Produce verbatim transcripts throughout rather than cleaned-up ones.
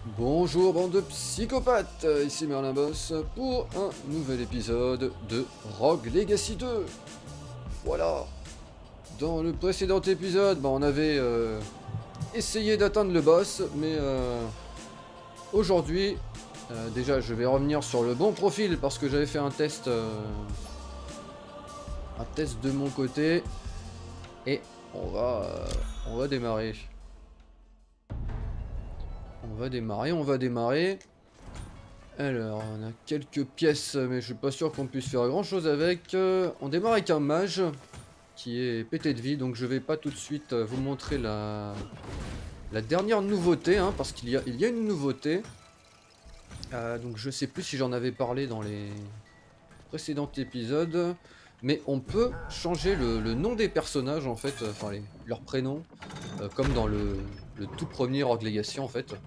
Bonjour bande de psychopathes, ici Merlin Boss pour un nouvel épisode de Rogue Legacy deux. Voilà. Dans le précédent épisode, bah, on avait euh, essayé d'atteindre le boss, mais euh, aujourd'hui, euh, déjà je vais revenir sur le bon profil parce que j'avais fait un test, euh, un test de mon côté et on va, euh, on va démarrer. On va démarrer, on va démarrer. Alors, on a quelques pièces, mais je suis pas sûr qu'on puisse faire grand chose avec. Euh, on démarre avec un mage qui est pété de vie, donc je vais pas tout de suite euh, vous montrer la, la dernière nouveauté, hein, parce qu'il y a, il y a une nouveauté. Euh, donc je sais plus si j'en avais parlé dans les précédents épisodes, mais on peut changer le, le nom des personnages en fait, euh, enfin les, leurs prénoms, euh, comme dans le, le tout premier Rogue Legacy en fait.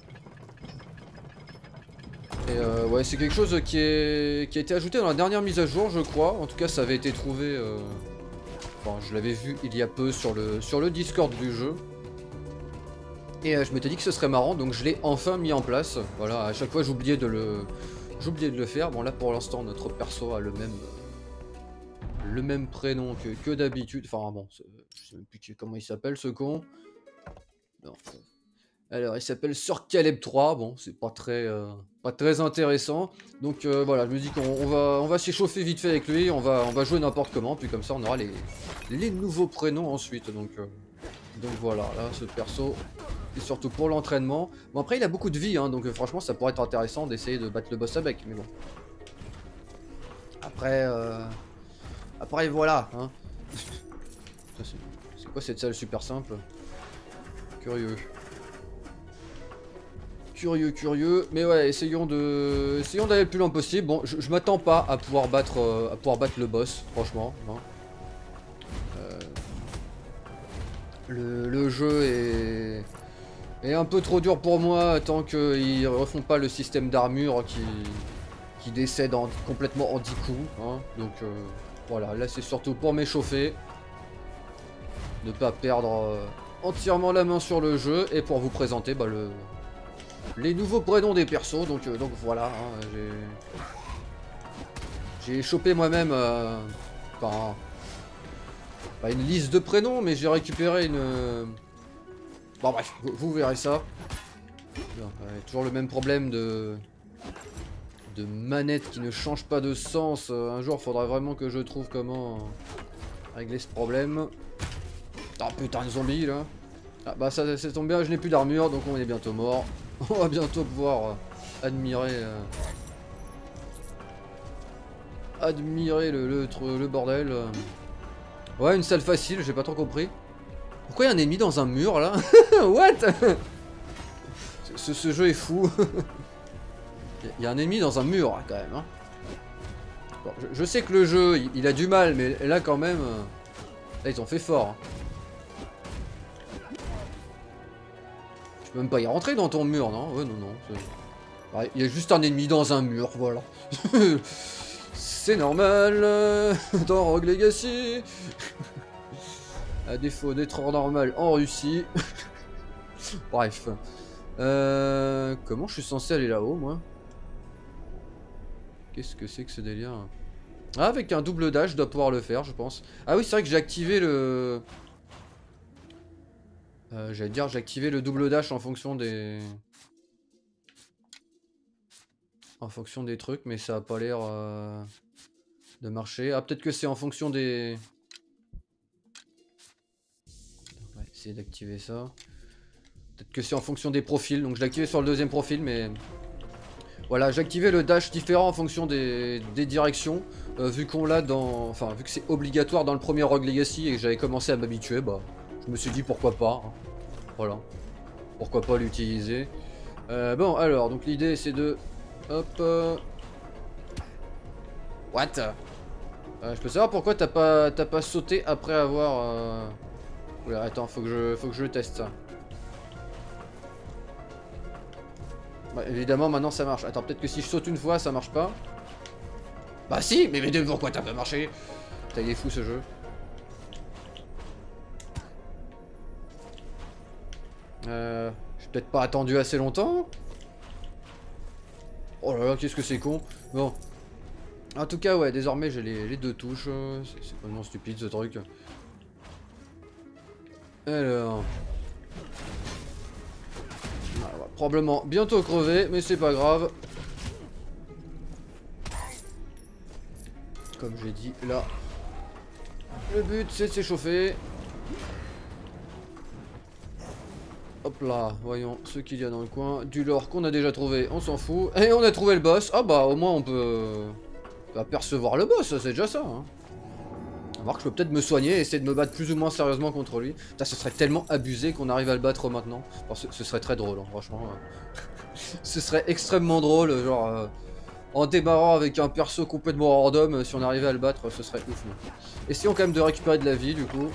Et euh, ouais, c'est quelque chose qui, est, qui a été ajouté dans la dernière mise à jour, je crois. En tout cas, ça avait été trouvé... Euh... Enfin, je l'avais vu il y a peu sur le, sur le Discord du jeu. Et euh, je m'étais dit que ce serait marrant, donc je l'ai enfin mis en place. Voilà, à chaque fois, j'oubliais de le... J'oubliais de le faire. Bon, là, pour l'instant, notre perso a le même... Le même prénom que, que d'habitude. Enfin, bon, je sais même plus comment il s'appelle, ce con. Non. Alors, il s'appelle Sir Caleb trois, bon, c'est pas très, euh, pas très intéressant. Donc euh, voilà, je me dis qu'on on va, on va s'échauffer vite fait avec lui, on va, on va jouer n'importe comment, puis comme ça on aura les, les nouveaux prénoms ensuite. Donc, euh, donc voilà, là, ce perso, et surtout pour l'entraînement. Bon, après, il a beaucoup de vie, hein, donc euh, franchement, ça pourrait être intéressant d'essayer de battre le boss avec, mais bon. Après, euh, après voilà, hein. C'est quoi cette salle super simple? Curieux. Curieux, curieux, mais ouais, essayons de, essayons d'aller le plus loin possible. Bon, je, je m'attends pas à pouvoir battre, euh, à pouvoir battre le boss, franchement. Hein. Euh, le, le jeu est, est un peu trop dur pour moi tant qu'ils refont pas le système d'armure qui, qui décède en, complètement en dix coups. Hein. Donc euh, voilà, là c'est surtout pour m'échauffer, ne pas perdre euh, entièrement la main sur le jeu et pour vous présenter bah, le les nouveaux prénoms des persos, donc, euh, donc voilà, hein, j'ai j'ai chopé moi-même, euh, enfin, pas une liste de prénoms, mais j'ai récupéré une... Euh... Bon bref, vous, vous verrez ça. Non, ouais, toujours le même problème de... de manette qui ne change pas de sens. Un jour, il faudra vraiment que je trouve comment régler ce problème. Ah putain, de zombie là. Ah bah ça, ça tombe bien, je n'ai plus d'armure, donc on est bientôt mort. On va bientôt pouvoir euh, admirer euh, admirer le, le, le bordel. Ouais, une salle facile, j'ai pas trop compris. Pourquoi il y a un ennemi dans un mur là? What? ce, ce jeu est fou. Il y a un ennemi dans un mur quand même. Hein. Bon, je, je sais que le jeu il, il a du mal, mais là quand même, euh, là ils ont fait fort. Hein. Tu peux même pas y rentrer dans ton mur, non? Ouais, non, non. Il y a juste un ennemi dans un mur, voilà. C'est normal euh, dans Rogue Legacy. À défaut d'être normal en Russie. Bref. Euh, comment je suis censé aller là-haut, moi? Qu'est-ce que c'est que ce délire? Ah, avec un double dash, je dois pouvoir le faire, je pense. Ah oui, c'est vrai que j'ai activé le... Euh, J'allais dire, j'ai activé le double dash en fonction des... En fonction des trucs, mais ça a pas l'air euh, de marcher. Ah, peut-être que c'est en fonction des... On va essayer d'activer ça. Peut-être que c'est en fonction des profils, donc je l'ai activé sur le deuxième profil, mais... Voilà, j'ai activé le dash différent en fonction des, des directions. Euh, vu qu'on l'a dans... Enfin, vu que c'est obligatoire dans le premier Rogue Legacy et que j'avais commencé à m'habituer, bah... Je me suis dit pourquoi pas. Hein. Voilà. Pourquoi pas l'utiliser. Euh, bon, alors, donc l'idée c'est de... Hop... Euh... What euh, Je peux savoir pourquoi t'as pas, t'as pas sauté après avoir... Euh... Oula, attends, faut que je, faut que je teste ça. Bah, évidemment, maintenant ça marche. Attends, peut-être que si je saute une fois, ça marche pas. Bah si, mais, mais pourquoi t'as pas marché? Putain, il est fou ce jeu. Euh... J'ai peut-être pas attendu assez longtemps. Oh là là, qu'est-ce que c'est con. Bon. En tout cas, ouais, désormais j'ai les, les deux touches. C'est vraiment stupide ce truc. Alors... Ah, on va probablement bientôt crever, mais c'est pas grave. Comme j'ai dit, là, le but c'est de s'échauffer. Hop là, voyons ce qu'il y a dans le coin. Du lore qu'on a déjà trouvé, on s'en fout. Et on a trouvé le boss. Ah bah au moins on peut apercevoir le boss, c'est déjà ça. Hein. Alors que je peux peut-être me soigner et essayer de me battre plus ou moins sérieusement contre lui. Putain, ce serait tellement abusé qu'on arrive à le battre maintenant. Enfin, ce, ce serait très drôle, hein, franchement. Ce serait extrêmement drôle, genre... Euh, en démarrant avec un perso complètement random, si on arrivait à le battre, ce serait ouf. Non. Essayons quand même de récupérer de la vie, du coup.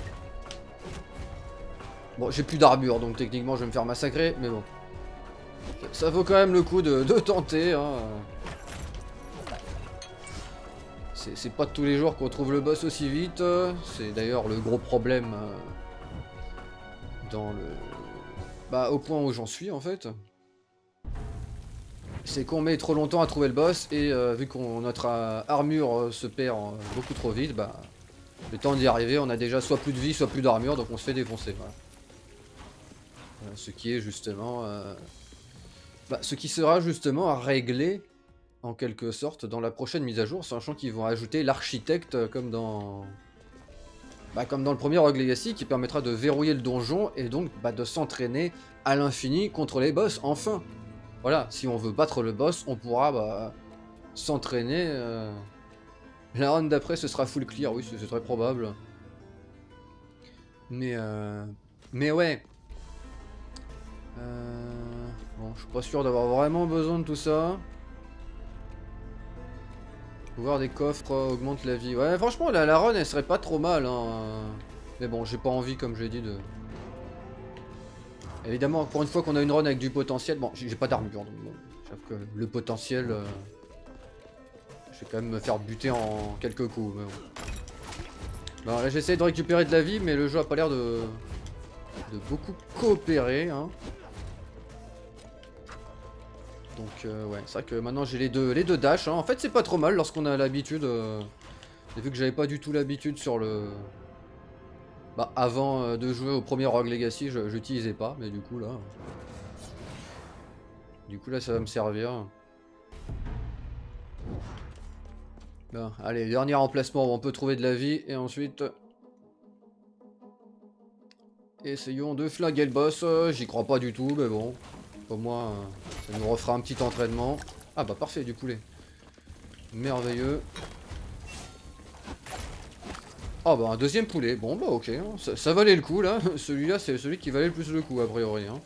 Bon, j'ai plus d'armure, donc techniquement je vais me faire massacrer, mais bon. Ça vaut quand même le coup de, de tenter. Hein. C'est pas tous les jours qu'on trouve le boss aussi vite. C'est d'ailleurs le gros problème euh, dans le... Bah, au point où j'en suis, en fait. C'est qu'on met trop longtemps à trouver le boss, et euh, vu que notre euh, armure euh, se perd euh, beaucoup trop vite, bah... Le temps d'y arriver, on a déjà soit plus de vie, soit plus d'armure, donc on se fait défoncer. Voilà. Voilà, ce qui est justement... Euh... Bah, ce qui sera justement à régler, en quelque sorte, dans la prochaine mise à jour, sachant qu'ils vont ajouter l'architecte comme dans... Bah, comme dans le premier Rogue Legacy, qui permettra de verrouiller le donjon, et donc bah, de s'entraîner à l'infini contre les boss, enfin. Voilà, si on veut battre le boss, on pourra bah, s'entraîner... Euh... La run d'après, ce sera full clear, oui, c'est très probable. Mais, euh... Mais ouais. Euh... Bon, je suis pas sûr d'avoir vraiment besoin de tout ça. Pouvoir des coffres euh, augmente la vie. Ouais, franchement, la, la run, elle serait pas trop mal. Hein. Mais bon, j'ai pas envie, comme j'ai dit, de... Évidemment, pour une fois qu'on a une run avec du potentiel... Bon, j'ai pas d'armure, donc bon. J'avoue que le potentiel... Euh... Je vais quand même me faire buter en quelques coups. Mais bon. Bon, là, j'essaie de récupérer de la vie, mais le jeu a pas l'air de... de beaucoup coopérer, hein. Donc euh, ouais, c'est vrai que maintenant j'ai les deux, les deux dash. Hein. En fait, c'est pas trop mal lorsqu'on a l'habitude. Euh... Et vu que j'avais pas du tout l'habitude sur le... Bah, avant euh, de jouer au premier Rogue Legacy, je j'utilisais pas, mais du coup là... Du coup là, ça va me servir. Bon, allez, dernier emplacement où on peut trouver de la vie, et ensuite... Essayons de flinguer le boss. J'y crois pas du tout, mais bon. Au moins, euh, ça nous refera un petit entraînement. Ah bah parfait, du poulet. Merveilleux. Ah bah un deuxième poulet. Bon bah ok, hein. ça, ça valait le coup là. Celui-là, c'est celui qui valait le plus le coup a priori. Hein.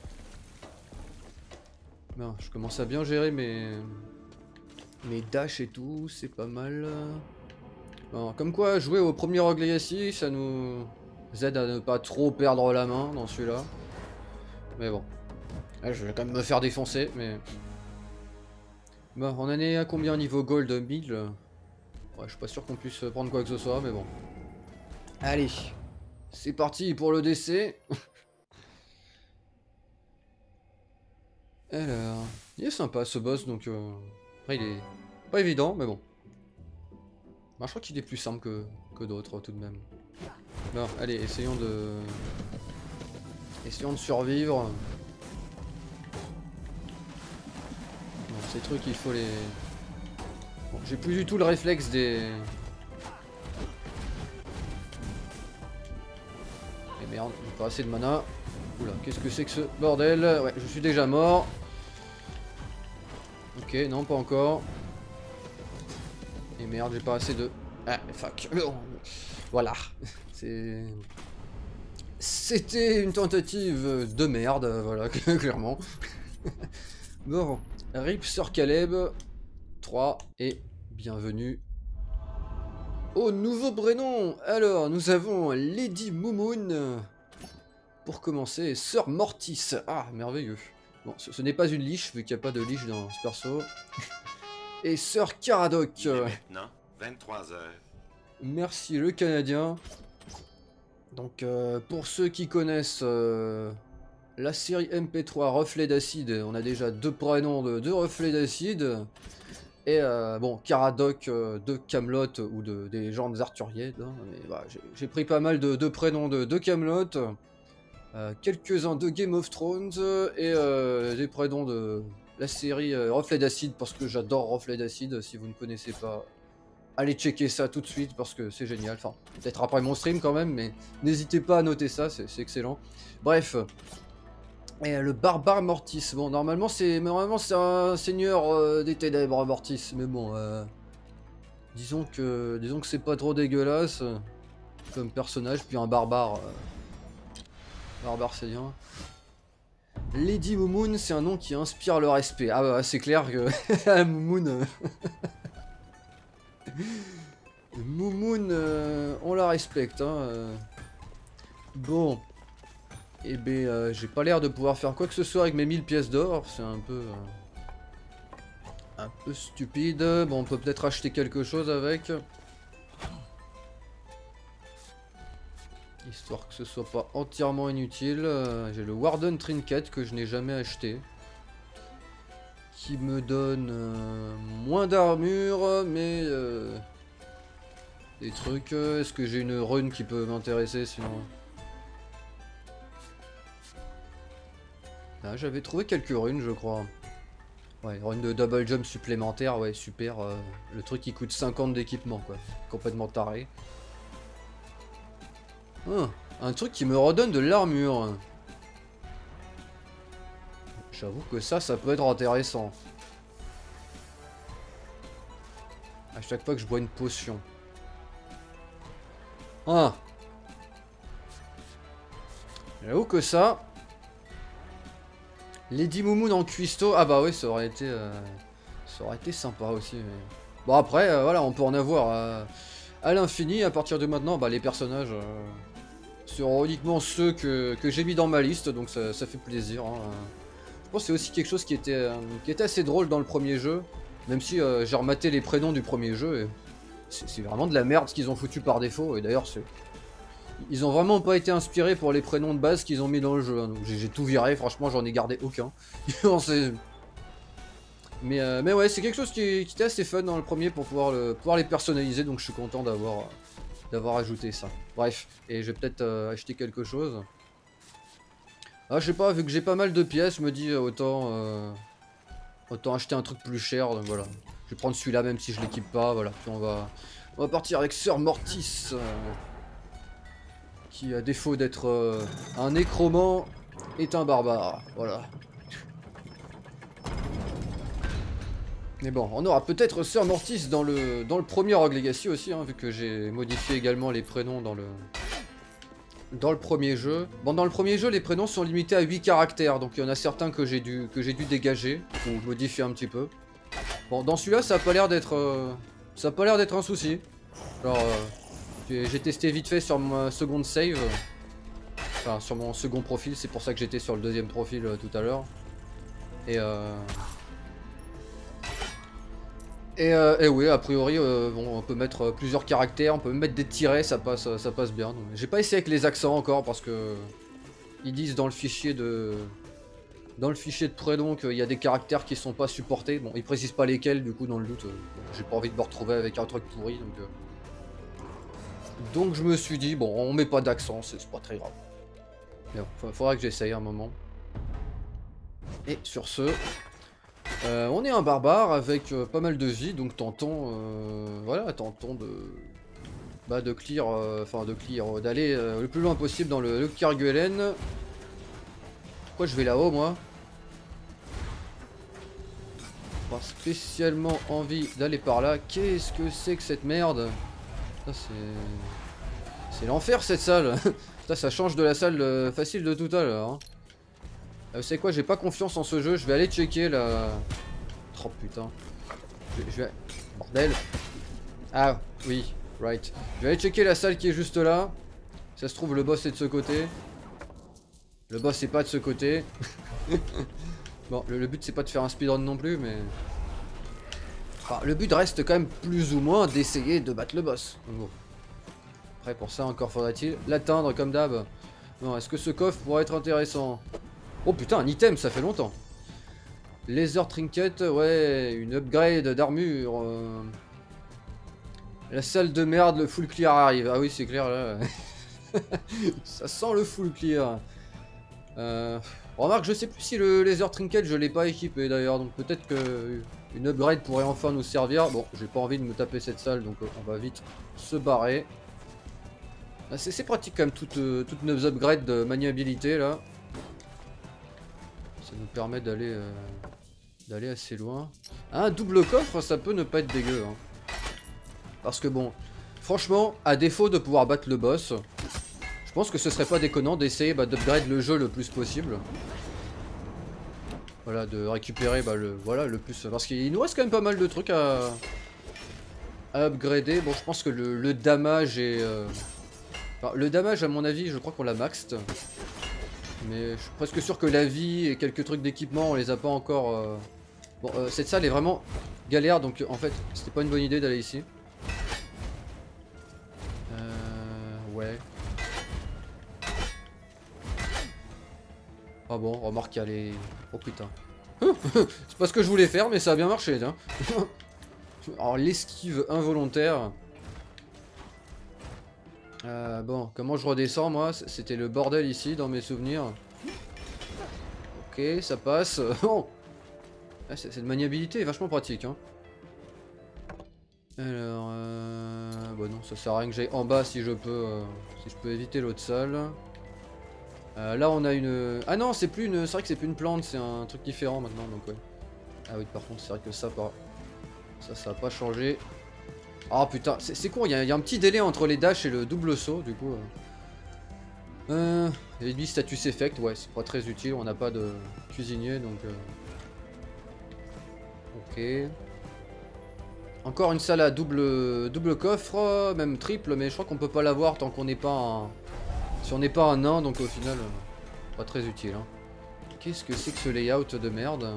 Ben, je commence à bien gérer mes... mes dashs et tout, c'est pas mal. Bon, comme quoi, jouer au premier Rogue Legacy, ça nous aide à ne pas trop perdre la main dans celui-là. Mais bon. Là, je vais quand même me faire défoncer, mais... Bon, on en est à combien niveau gold? mille? Ouais, je suis pas sûr qu'on puisse prendre quoi que ce soit, mais bon. Allez, c'est parti pour le décès. Alors, il est sympa ce boss, donc... Euh... Après, il est pas évident, mais bon. Bah, je crois qu'il est plus simple que, que d'autres, tout de même. Bon, allez, essayons de... Essayons de survivre. Ces trucs, il faut les... Bon, j'ai plus du tout le réflexe des... Et merde, j'ai pas assez de mana. Oula, qu'est-ce que c'est que ce bordel? Ouais, je suis déjà mort. Ok, non, pas encore. Et merde, j'ai pas assez de... Ah, fuck. Voilà. C'est... C'était une tentative de merde, voilà, clairement. Bon. Rip Sir Caleb, trois, et bienvenue au nouveau prénom. Alors, nous avons Lady Moumoun, pour commencer, Sir Mortis, ah, merveilleux. Bon, ce, ce n'est pas une liche, vu qu'il n'y a pas de liche dans ce perso. Et Sir Caradoc. Il est maintenant vingt-trois heures. Merci le Canadien. Donc, euh, pour ceux qui connaissent... Euh... la série M P trois Reflet d'Acide. On a déjà deux prénoms de, de Reflet d'Acide. Et euh, bon, Caradoc euh, de Camelot ou de, des légendes arthuriennes. Hein, bah, j'ai pris pas mal de, de prénoms de, de Camelot. Euh, quelques-uns de Game of Thrones. Et euh, des prénoms de la série euh, Reflet d'Acide. Parce que j'adore Reflet d'Acide. Si vous ne connaissez pas, allez checker ça tout de suite parce que c'est génial. Enfin, peut-être après mon stream quand même. Mais n'hésitez pas à noter ça, c'est excellent. Bref. Et le barbare Mortis. Bon, normalement c'est normalement c'est un seigneur euh, des ténèbres Mortis, mais bon, euh, disons que disons que c'est pas trop dégueulasse euh, comme personnage. Puis un barbare, euh, barbare c'est bien. Lady Moumoun, c'est un nom qui inspire le respect. Ah bah c'est clair que Moumoun, euh... Moumoun, euh, on la respecte. Hein, euh. Bon. Eh ben, euh, j'ai pas l'air de pouvoir faire quoi que ce soit avec mes mille pièces d'or, c'est un peu... Euh, un peu stupide. Bon, on peut peut-être acheter quelque chose avec. Histoire que ce soit pas entièrement inutile. Euh, j'ai le Warden Trinket que je n'ai jamais acheté. Qui me donne euh, moins d'armure, mais... Euh, des trucs... Euh, Est-ce que j'ai une rune qui peut m'intéresser sinon... Ah, j'avais trouvé quelques runes, je crois. Ouais, rune de double jump supplémentaire, ouais, super. Euh, le truc qui coûte cinquante d'équipement, quoi. Complètement taré. Ah, un truc qui me redonne de l'armure. J'avoue que ça, ça peut être intéressant. À chaque fois que je bois une potion. Ah. J'avoue que ça... Lady Moumoun en cuistot, ah bah oui, ça aurait été, euh, ça aurait été sympa aussi. Mais... Bon après, euh, voilà, on peut en avoir euh, à l'infini. À partir de maintenant, bah les personnages euh, seront uniquement ceux que, que j'ai mis dans ma liste, donc ça, ça fait plaisir. Hein. Je pense que c'est aussi quelque chose qui était, euh, qui était assez drôle dans le premier jeu, même si euh, j'ai rematé les prénoms du premier jeu. Et c'est vraiment de la merde ce qu'ils ont foutu par défaut. Et d'ailleurs, c'est ils ont vraiment pas été inspirés pour les prénoms de base qu'ils ont mis dans le jeu. Hein. Donc j'ai tout viré, franchement j'en ai gardé aucun. mais, euh, mais ouais, c'est quelque chose qui, qui était assez fun dans le premier pour pouvoir, le, pouvoir les personnaliser. Donc je suis content d'avoir d'avoir ajouté ça. Bref, et je vais peut-être euh, acheter quelque chose. Ah je sais pas, vu que j'ai pas mal de pièces, je me dis autant, euh, autant acheter un truc plus cher. Donc voilà, je vais prendre celui-là même si je l'équipe pas. Voilà, puis on va, on va partir avec Sir Mortis. Euh, qui, à défaut d'être euh, un nécromant, est un barbare. Voilà. Mais bon, on aura peut-être Sir Mortis dans le, dans le premier Rogue Legacy aussi, hein, vu que j'ai modifié également les prénoms dans le, dans le premier jeu. Bon, dans le premier jeu, les prénoms sont limités à huit caractères, donc il y en a certains que j'ai dû, que j'ai dû dégager, ou modifier un petit peu. Bon, dans celui-là, ça a pas l'air d'être euh, ça a pas l'air d'être un souci. Genre... Euh, j'ai testé vite fait sur ma seconde save. Enfin, sur mon second profil. C'est pour ça que j'étais sur le deuxième profil euh, tout à l'heure. Et euh... Et, euh, et oui, a priori, euh, bon, on peut mettre plusieurs caractères. On peut même mettre des tirets, ça passe, ça passe bien. J'ai pas essayé avec les accents encore parce que... Ils disent dans le fichier de... Dans le fichier de prénom qu'il y a des caractères qui sont pas supportés. Bon, ils précisent pas lesquels, du coup, dans le doute. Euh, J'ai pas envie de me retrouver avec un truc pourri, donc... Euh... Donc je me suis dit, bon, on met pas d'accent, c'est pas très grave. Mais bon, faudra que j'essaye un moment. Et sur ce, euh, on est un barbare avec euh, pas mal de vie, donc tentons, euh, voilà, tentons de, bah, de clear, enfin euh, de clear, d'aller euh, le plus loin possible dans le, le Kerguelen. Pourquoi je vais là-haut, moi? Pas spécialement envie d'aller par là. Qu'est-ce que c'est que cette merde? C'est... C'est l'enfer cette salle. Ça, ça change de la salle euh, facile de tout à l'heure. Hein. Euh, vous savez quoi, j'ai pas confiance en ce jeu. Je vais aller checker la... Oh putain. Je, je vais... Bordel. Ah oui, right. Je vais aller checker la salle qui est juste là. Ça se trouve le boss est de ce côté. Le boss est pas de ce côté. Bon, le, le but c'est pas de faire un speedrun non plus, mais... Enfin, le but reste quand même plus ou moins d'essayer de battre le boss. Bon. Après pour ça encore faudrait-il l'atteindre comme d'hab. Non, est-ce que ce coffre pourrait être intéressant? Oh putain, un item, ça fait longtemps. Laser Trinket, ouais, une upgrade d'armure. Euh... La salle de merde, le full clear arrive. Ah oui, c'est clair là. Ça sent le full clear. Euh... Remarque, je sais plus si le laser trinket je l'ai pas équipé d'ailleurs, donc peut-être que une upgrade pourrait enfin nous servir. Bon, j'ai pas envie de me taper cette salle, donc on va vite se barrer. Ah, c'est pratique quand même toutes, euh, toutes nos upgrades de maniabilité là. Ça nous permet d'aller euh, d'aller assez loin. Un double coffre, ça peut ne pas être dégueu. Hein. Parce que bon, franchement, à défaut de pouvoir battre le boss, je pense que ce serait pas déconnant d'essayer bah, d'upgrade le jeu le plus possible. Voilà, de récupérer bah, le, voilà, le plus... Parce qu'il nous reste quand même pas mal de trucs à, à upgrader. Bon, je pense que le, le damage est... Euh... Enfin, le damage, à mon avis, je crois qu'on l'a maxed. Mais je suis presque sûr que la vie et quelques trucs d'équipement, on les a pas encore... Euh... Bon, euh, cette salle est vraiment galère, donc en fait, c'était pas une bonne idée d'aller ici. Euh... Ouais... Ah bon, remarque qu'elle est... Oh putain. C'est pas ce que je voulais faire, mais ça a bien marché, tiens. Alors, l'esquive involontaire. Euh, bon, comment je redescends, moi? C'était le bordel ici, dans mes souvenirs. Ok, ça passe. Oh ah, cette maniabilité est vachement pratique, hein. Alors... Euh... Bon non, ça sert à rien que j'aille en bas si je peux... Euh... Si je peux éviter l'autre salle. Euh, là on a une... Ah non, c'est plus une... C'est vrai que c'est plus une plante, c'est un truc différent maintenant, donc ouais. Ah oui, par contre, c'est vrai que ça, pas... ça, ça a pas changé. Ah oh, putain, c'est con, il y, y a un petit délai entre les dashs et le double saut, du coup. Euh... Réduit status effect, ouais, c'est pas très utile, on n'a pas de cuisinier, donc... Euh... Ok... Encore une salle à double, double coffre, même triple, mais je crois qu'on peut pas l'avoir tant qu'on n'est pas un... Si on n'est pas un nain, donc au final, euh, pas très utile. Hein. Qu'est-ce que c'est que ce layout de merde?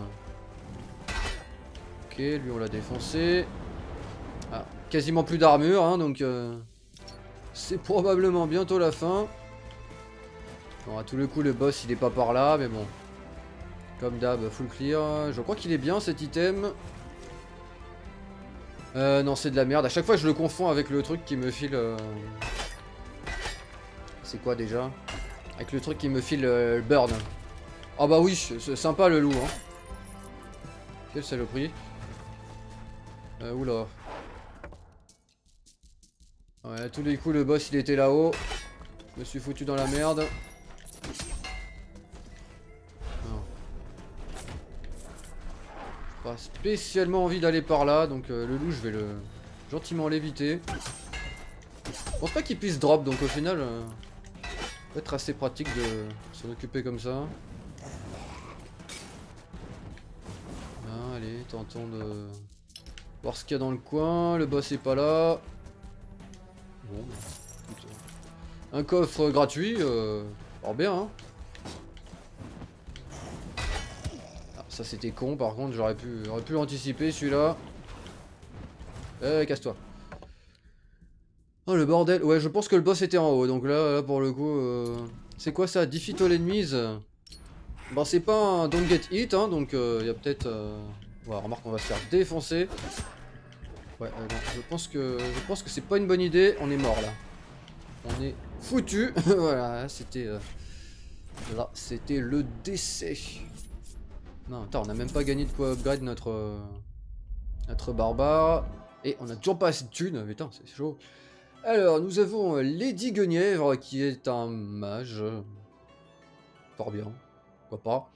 Ok, lui on l'a défoncé. Ah, quasiment plus d'armure, hein, donc euh, c'est probablement bientôt la fin. Bon, à tous les coups, le boss il est pas par là, mais bon. Comme d'hab, full clear. Je crois qu'il est bien cet item. Euh, non, c'est de la merde. À chaque fois, je le confonds avec le truc qui me file... Euh... C'est quoi déjà? Avec le truc qui me file euh, le burn. Ah bah oui, c'est sympa le loup, hein. Quelle saloperie. Euh, oula. Ouais, à tous les coups, le boss, il était là-haut. Je me suis foutu dans la merde. Non. Pas spécialement envie d'aller par là, donc euh, le loup, je vais le gentiment l'éviter. Je pense pas qu'il puisse drop, donc au final... Euh... peut être assez pratique de s'en occuper comme ça. Ah, allez, tentons de voir ce qu'il y a dans le coin. Le boss est pas là. Bon, écoute, un coffre gratuit, euh, alors bien. Hein. Ah, ça c'était con, par contre, j'aurais pu, j'aurais pu anticiper celui-là. Eh, casse-toi. Oh le bordel, ouais je pense que le boss était en haut, donc là, là pour le coup, euh... c'est quoi ça? Defeat all enemies. Bon c'est pas un don't get hit, hein, donc il euh, y a peut-être... Euh... Ouais, remarque on va se faire défoncer. Ouais, euh, non, je pense que je pense que c'est pas une bonne idée, on est mort là. On est foutu. Voilà, c'était... Euh... Là, c'était le décès. Non, attends, on n'a même pas gagné de quoi upgrade notre... Euh... Notre barbare. Et on a toujours pas assez de thunes, putain c'est chaud. Alors, nous avons Lady Guenièvre, qui est un mage. Fort bien, pourquoi pas.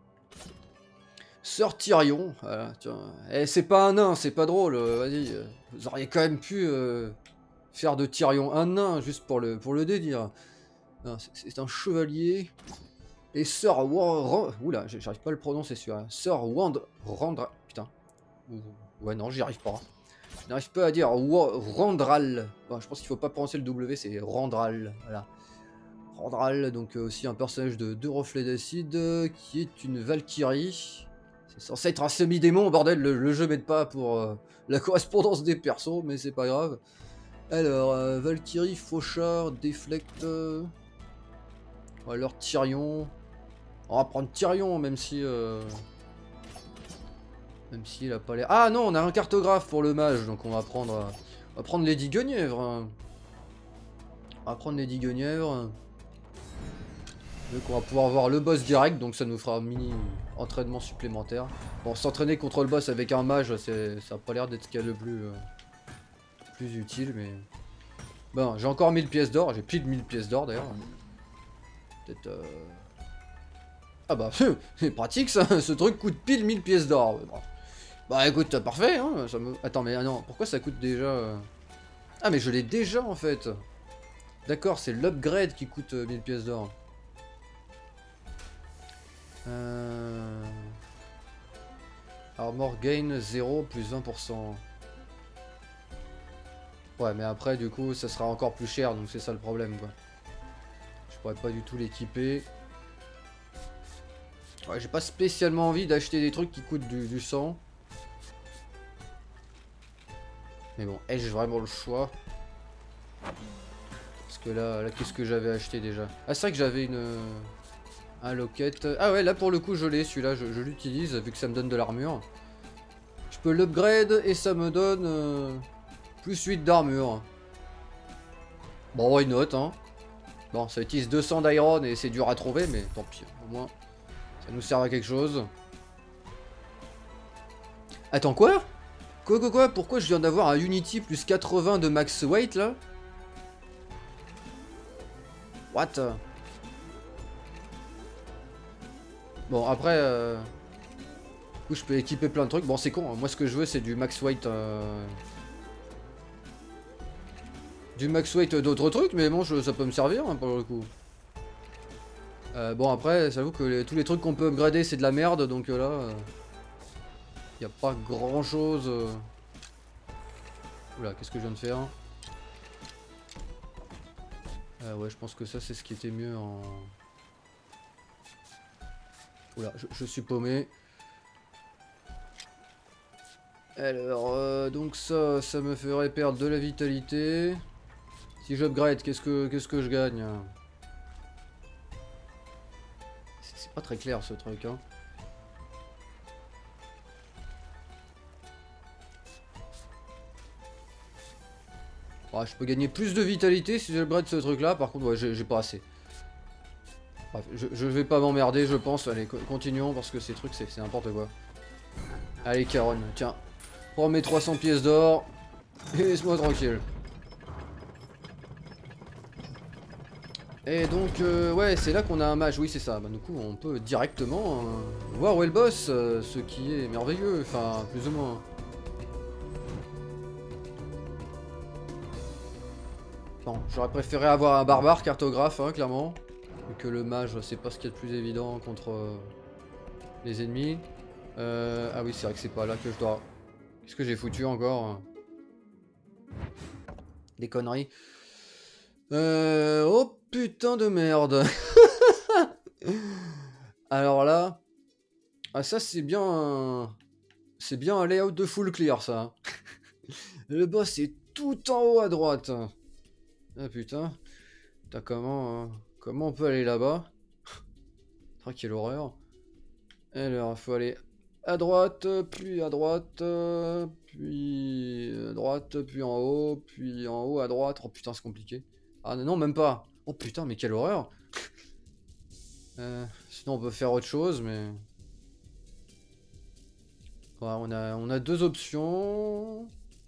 Sœur Tyrion, voilà, tiens. Eh, c'est pas un nain, c'est pas drôle, vas-y. Vous auriez quand même pu euh, faire de Tyrion un nain, juste pour le, pour le délire. C'est un chevalier. Et Sœur Wand... Oula, j'arrive pas à le prononcer celui-là. Sœur Wand... Randra... Putain. Ouais, non, j'y arrive pas. Je n'arrive pas à dire Randral. Bon, je pense qu'il faut pas prononcer le W, c'est Randral. Voilà. Randral, donc euh, aussi un personnage de deux reflets d'acide, euh, qui est une Valkyrie. C'est censé être un semi-démon, bordel, le, le jeu m'aide pas pour euh, la correspondance des persos, mais c'est pas grave. Alors, euh, Valkyrie, Fauchard, Déflecte. Euh... Alors, Tyrion. On va prendre Tyrion, même si... Euh... Même s'il a pas l'air... Ah non, on a un cartographe pour le mage, donc on va prendre... Euh... On va prendre Lady Guenièvre. Hein. On va prendre Lady Guenièvre. Donc on va pouvoir voir le boss direct, donc ça nous fera un mini entraînement supplémentaire. Bon, s'entraîner contre le boss avec un mage, ça a pas l'air d'être ce qu'il y a le plus, euh, plus utile, mais... Bon, j'ai encore mille pièces d'or, j'ai plus de mille pièces d'or d'ailleurs. Peut-être... Euh... Ah bah, c'est pratique ça, ce truc coûte pile mille pièces d'or. Bon. Bah écoute, parfait, hein, ça me... Attends, mais ah non, pourquoi ça coûte déjà... Euh... Ah mais je l'ai déjà en fait. D'accord, c'est l'upgrade qui coûte euh, mille pièces d'or. Euh... Armor gain zéro plus vingt pour cent. Ouais, mais après, du coup, ça sera encore plus cher, donc c'est ça le problème, quoi. Je pourrais pas du tout l'équiper. Ouais, j'ai pas spécialement envie d'acheter des trucs qui coûtent du, du sang. Mais bon, ai-je vraiment le choix? Parce que là, là qu'est-ce que j'avais acheté déjà? Ah, c'est vrai que j'avais une... Un locket. Ah ouais, là pour le coup je l'ai, celui-là je, je l'utilise vu que ça me donne de l'armure. Je peux l'upgrade et ça me donne euh, plus huit d'armure. Bon, why not, hein. Bon, ça utilise deux cents d'iron et c'est dur à trouver, mais tant pis, au moins ça nous sert à quelque chose. Attends, quoi? Quoi, quoi, quoi? Pourquoi je viens d'avoir un Unity plus quatre-vingts de max weight là? What? Bon, après, euh... du coup, je peux équiper plein de trucs. Bon, c'est con, hein. Moi, ce que je veux, c'est du max weight. Euh... Du max weight d'autres trucs, mais bon, je... ça peut me servir, hein, pour le coup. Euh, bon, après, j'avoue que les... tous les trucs qu'on peut upgrader, c'est de la merde, donc euh, là... Il euh... n'y a pas grand-chose... Euh... Oula, qu'est-ce que je viens de faire? euh, Ouais, je pense que ça, c'est ce qui était mieux en... Oula, je, je suis paumé. Alors, euh, donc ça, ça me ferait perdre de la vitalité. Si j'upgrade, qu'est-ce que qu'est-ce que je gagne? C'est pas très clair ce truc, hein. Ouais, je peux gagner plus de vitalité si j'upgrade ce truc-là. Par contre, ouais, j'ai pas assez. Bref, je, je vais pas m'emmerder, je pense. Allez, continuons parce que ces trucs, c'est n'importe quoi. Allez, Caron, tiens. Prends mes trois cents pièces d'or. Et laisse-moi tranquille. Et donc, euh, ouais, c'est là qu'on a un mage. Oui, c'est ça. Bah, du coup, on peut directement euh, voir où est le boss. Euh, ce qui est merveilleux. Enfin, plus ou moins. Bon, j'aurais préféré avoir un barbare cartographe, hein, clairement. Vu que le mage, c'est pas ce qu'il y a de plus évident contre euh, les ennemis. Euh, ah oui, c'est vrai que c'est pas là que je dois... Qu'est-ce que j'ai foutu encore? Des conneries. Euh... Oh putain de merde. Alors là... Ah ça c'est bien... C'est bien un layout de full clear ça. Le boss est tout en haut à droite. Ah putain. T'as comment... Euh... Comment on peut aller là-bas? Oh, quelle horreur. Alors, il faut aller à droite, puis à droite, puis à droite, puis en haut, puis en haut à droite. Oh putain, c'est compliqué. Ah non, même pas. Oh putain, mais quelle horreur. euh, Sinon, on peut faire autre chose, mais... Ouais, on a, on a deux options.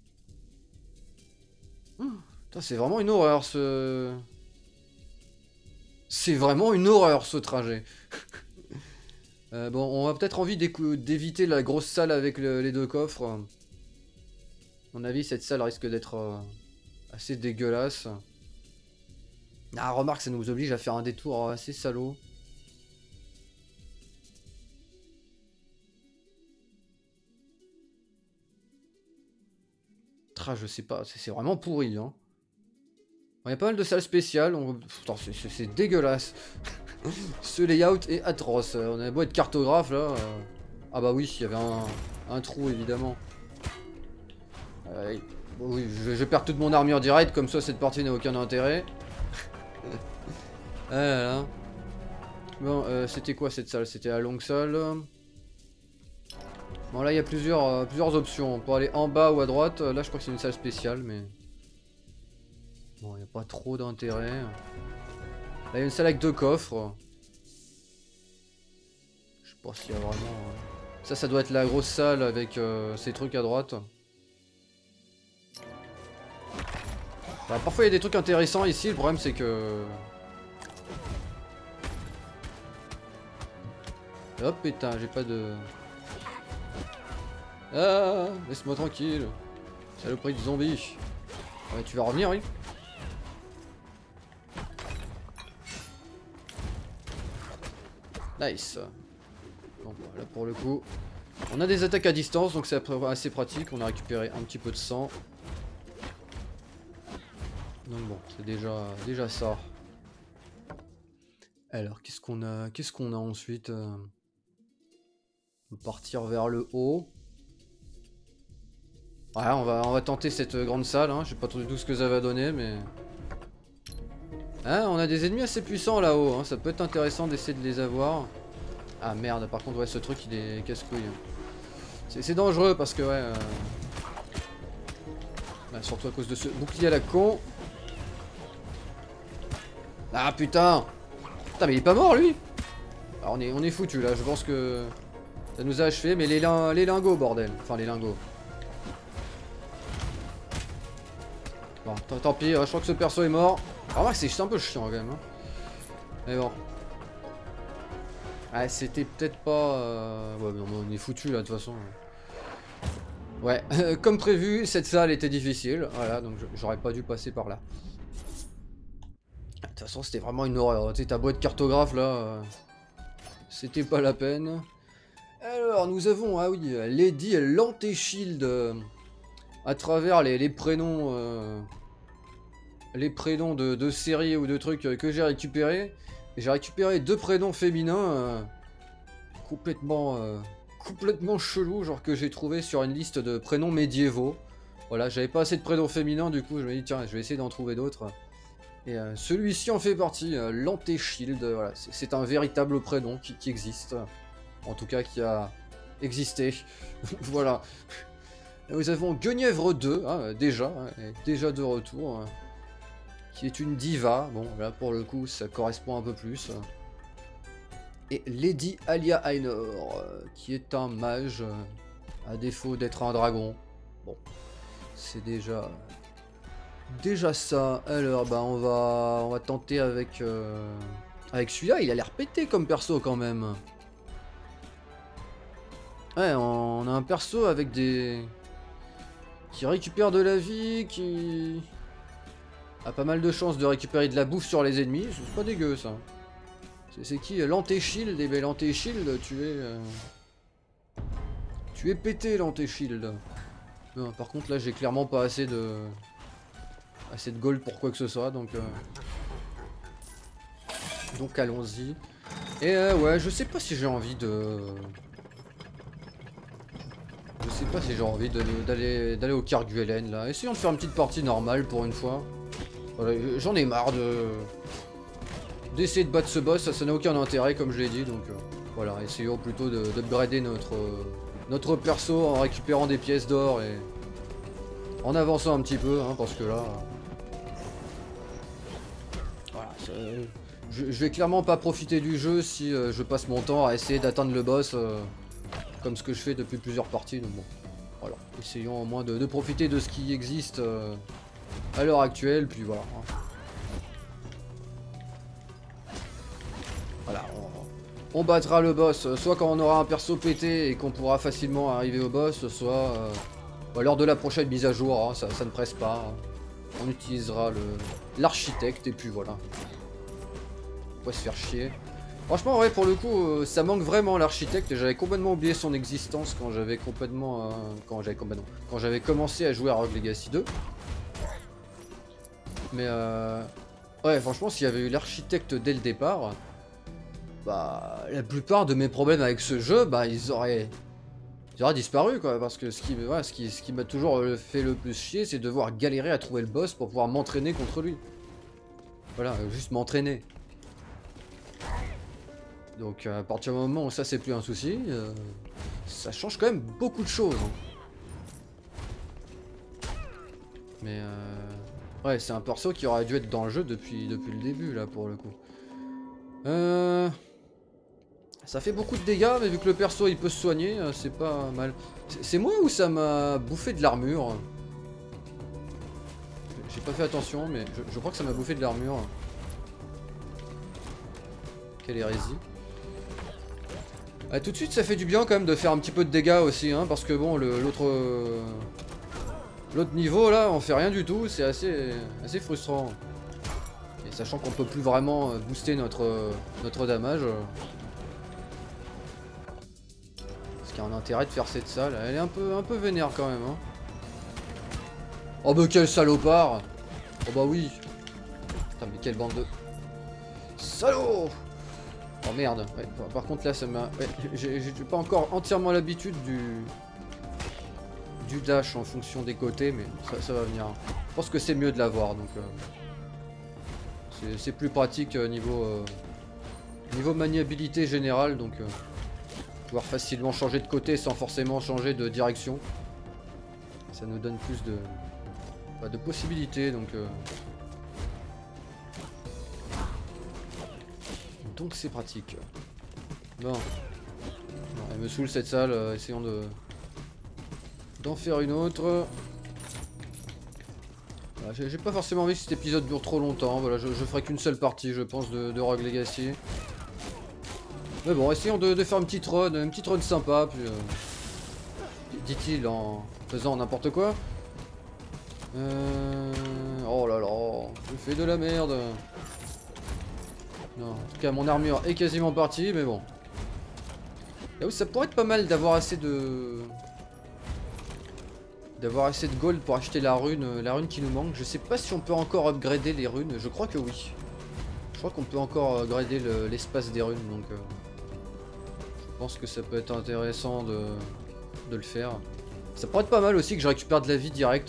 Oh, putain, c'est vraiment une horreur, ce... C'est vraiment une horreur ce trajet. euh, bon, on va peut-être envie d'éviter la grosse salle avec le, les deux coffres. À mon avis, cette salle risque d'être euh, assez dégueulasse. Ah, remarque, ça nous oblige à faire un détour assez salaud. Tra, je sais pas, c'est vraiment pourri, hein. Il y a pas mal de salles spéciales, on... c'est dégueulasse. Ce layout est atroce. On a beau être cartographe là. Euh... Ah bah oui, il y avait un, un trou évidemment. Euh, oui, je, je perds toute mon armure direct, comme ça cette partie n'a aucun intérêt. Ah là là. Bon, euh, c'était quoi cette salle? C'était la longue salle. Bon, là, il y a plusieurs, euh, plusieurs options. Pour aller en bas ou à droite. Là, je crois que c'est une salle spéciale, mais... Bon, il n'y a pas trop d'intérêt. Là, il y a une salle avec deux coffres. Je sais pas s'il y a vraiment... euh, Ça, ça doit être la grosse salle avec euh, ces trucs à droite. Bah, parfois, il y a des trucs intéressants ici. Le problème, c'est que... Hop, putain, j'ai pas de... Ah, laisse-moi tranquille. Saloperie de zombie. Ouais, tu vas revenir, oui. Nice. Bon, voilà, pour le coup, on a des attaques à distance, donc c'est assez pratique. On a récupéré un petit peu de sang. Donc bon, c'est déjà, déjà ça. Alors, qu'est-ce qu'on a, qu'est-ce qu'on a ensuite? On peut partir vers le haut. Ouais, on va, on va tenter cette grande salle. Hein. Je sais pas trop du tout ce que ça va donner, mais... Hein, on a des ennemis assez puissants là-haut. Hein. Ça peut être intéressant d'essayer de les avoir. Ah merde, par contre, ouais, ce truc, il est casse-couille. C'est dangereux parce que, ouais... Euh... Bah, surtout à cause de ce bouclier à la con. Ah putain! Putain, mais il est pas mort, lui! Alors, on est, on est foutu là. Je pense que... Ça nous a achevé, mais les, lin les lingots, bordel. Enfin, les lingots. Bon, tant pis, je crois que ce perso est mort. Alors, c'est un peu chiant quand même. Hein. Mais bon. Ah, c'était peut-être pas... Euh... Ouais, mais on est foutu là, de toute façon. Ouais, comme prévu, cette salle était difficile. Voilà, donc j'aurais pas dû passer par là. De toute façon, c'était vraiment une horreur. Tu sais, ta boîte cartographe là... Euh... C'était pas la peine. Alors, nous avons, ah oui, Lady Lantéchild. Euh, à travers les, les prénoms... Euh... les prénoms de, de séries ou de trucs que j'ai récupérés. J'ai récupéré deux prénoms féminins euh, complètement euh, complètement chelous, genre que j'ai trouvé sur une liste de prénoms médiévaux. Voilà, j'avais pas assez de prénoms féminins, du coup je me dis tiens, je vais essayer d'en trouver d'autres. Et euh, celui-ci en fait partie, euh, Lantéchild, voilà, c'est un véritable prénom qui, qui existe. En tout cas qui a existé. Voilà. Nous avons Guenièvre deux, hein, déjà, hein, déjà de retour. Hein, qui est une diva, bon là pour le coup ça correspond un peu plus. Et Lady Alia Ainor, euh, qui est un mage, euh, à défaut d'être un dragon. Bon, c'est déjà déjà ça. Alors bah on va on va tenter avec euh, avec celui-là. Il a l'air pété comme perso quand même. Ouais, on a un perso avec des qui récupère de la vie, qui a pas mal de chances de récupérer de la bouffe sur les ennemis, c'est pas dégueu ça. C'est qui? Lantéchild? Et ben Lantéchild, tu es... Euh... Tu es pété Lantéchild. Non, par contre là j'ai clairement pas assez de... assez de gold pour quoi que ce soit, donc... Euh... Donc allons-y. Et euh, ouais, je sais pas si j'ai envie de... Je sais pas si j'ai envie d'aller d'aller au Kerguelen là. Essayons de faire une petite partie normale pour une fois. Voilà, j'en ai marre de d'essayer de battre ce boss, ça n'a aucun intérêt comme je l'ai dit, donc euh, voilà, essayons plutôt d'upgrader notre euh, notre perso en récupérant des pièces d'or et en avançant un petit peu, hein, parce que là, voilà, je, je vais clairement pas profiter du jeu si euh, je passe mon temps à essayer d'atteindre le boss euh, comme ce que je fais depuis plusieurs parties, donc bon, voilà, essayons au moins de, de profiter de ce qui existe. Euh, à l'heure actuelle, puis voilà. Voilà, on, on battra le boss, soit quand on aura un perso pété et qu'on pourra facilement arriver au boss, soit euh, bah, lors de la prochaine mise à jour, hein, ça, ça ne presse pas. Hein. On utilisera l'architecte et puis voilà. On va se faire chier. Franchement, ouais, pour le coup, euh, ça manque vraiment l'architecte. J'avais complètement oublié son existence quand j'avais complètement, euh, quand j'avais complètement, quand j'avais commencé à jouer à Rogue Legacy deux. Mais euh... ouais, franchement, s'il y avait eu l'architecte dès le départ, bah, la plupart de mes problèmes avec ce jeu, bah, ils auraient, ils auraient disparu, quoi. Parce que ce qui, ouais, ce qui, ce qui m'a toujours fait le plus chier, c'est de devoir galérer à trouver le boss pour pouvoir m'entraîner contre lui. Voilà, juste m'entraîner. Donc à partir du moment où ça c'est plus un souci, euh, ça change quand même beaucoup de choses. Hein. Mais euh... ouais, c'est un perso qui aurait dû être dans le jeu depuis, depuis le début là pour le coup. Euh... Ça fait beaucoup de dégâts, mais vu que le perso il peut se soigner, euh, c'est pas mal. C'est moi ou ça m'a bouffé de l'armure? J'ai pas fait attention, mais je, je crois que ça m'a bouffé de l'armure. Quelle hérésie. Ah, tout de suite ça fait du bien quand même de faire un petit peu de dégâts aussi, hein, parce que bon, l'autre euh, l'autre niveau là, on fait rien du tout, c'est assez, assez frustrant. Et sachant qu'on peut plus vraiment booster notre, notre damage. Parce qu'il y a un intérêt de faire cette salle, elle est un peu, un peu vénère quand même. Hein. Oh bah quel salopard! Oh bah oui! Putain mais quelle bande de... Salaud! Oh merde, ouais, par, par contre là ça m'a... Ouais, j'ai pas encore entièrement l'habitude du... du dash en fonction des côtés, mais ça, ça va venir. Je pense que c'est mieux de l'avoir, donc... Euh, c'est plus pratique euh, niveau... Euh, niveau maniabilité générale, donc... Euh, pouvoir facilement changer de côté sans forcément changer de direction. Ça nous donne plus de... Bah, de possibilités, donc... Euh, donc c'est pratique. Bon. Non, elle me saoule cette salle, euh, essayons de d'en faire une autre. Voilà, j'ai pas forcément envie que cet épisode dure trop longtemps, voilà, je, je ferai qu'une seule partie je pense de, de Rogue Legacy. Mais bon, essayons de, de faire une petite run, une petite run sympa, puis... Euh, dit-il en faisant n'importe quoi. Euh... Oh là là, je fais de la merde. Non, en tout cas mon armure est quasiment partie, mais bon. Là où ça pourrait être pas mal d'avoir assez de... D'avoir assez de gold pour acheter la rune, la rune qui nous manque. Je sais pas si on peut encore upgrader les runes, je crois que oui. Je crois qu'on peut encore upgrader l'espace des runes, donc... Euh, je pense que ça peut être intéressant de, de le faire. Ça pourrait être pas mal aussi que je récupère de la vie directe.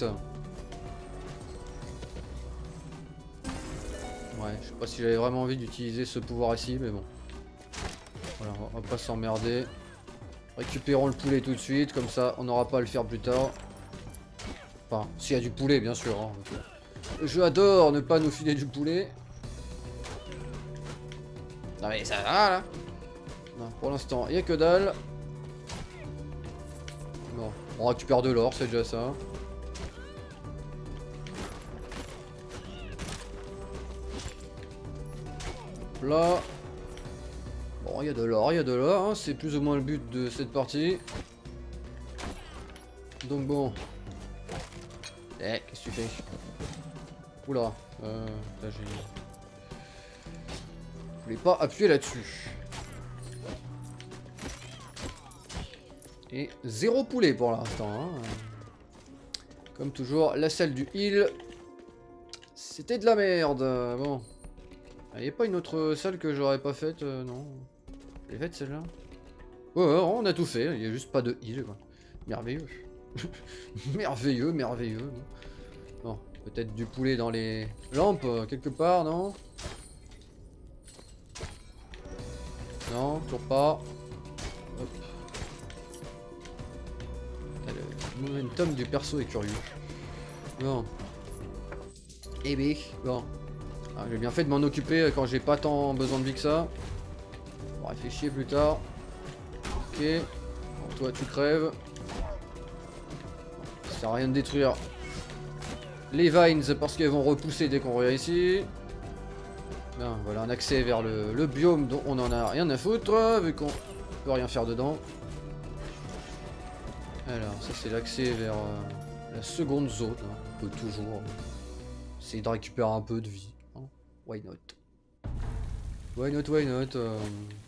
Ouais, je sais pas si j'avais vraiment envie d'utiliser ce pouvoir ici, mais bon. Voilà, on va pas s'emmerder. Récupérons le poulet tout de suite, comme ça on n'aura pas à le faire plus tard. Enfin, s'il y a du poulet, bien sûr. Hein. Je adore ne pas nous filer du poulet. Non mais ça va là. Non, pour l'instant, il n'y a que dalle. Bon, on récupère de l'or, c'est déjà ça. Là. Bon, il y a de l'or, il y a de l'or, hein. C'est plus ou moins le but de cette partie. Donc bon. Eh, qu'est-ce que tu fais? Oula. Euh, là j'ai... Je voulais pas appuyer là-dessus. Et zéro poulet pour l'instant. Hein. Comme toujours, la salle du heal. C'était de la merde. Bon. Il n'y a pas une autre salle que j'aurais pas faite, euh, non. Je l'ai faite celle-là. Ouais, ouais, on a tout fait. Il n'y a juste pas de heal. Quoi. Merveilleux. merveilleux, merveilleux. Bon, peut-être du poulet dans les lampes, euh, quelque part, non? Non, toujours pas. Hop. Le momentum du perso est curieux. Bon. Eh ben, bon. Ah, j'ai bien fait de m'en occuper quand j'ai pas tant besoin de vie que ça. On va réfléchir plus tard. Ok. Bon, toi tu crèves. Ça sert à rien de détruire les vines parce qu'elles vont repousser dès qu'on revient ici. Bien, voilà un accès vers le, le biome dont on en a rien à foutre vu qu'on peut rien faire dedans. Alors ça c'est l'accès vers euh, la seconde zone. Hein. On peut toujours essayer de récupérer un peu de vie. Hein. Why not? Why not, why not euh...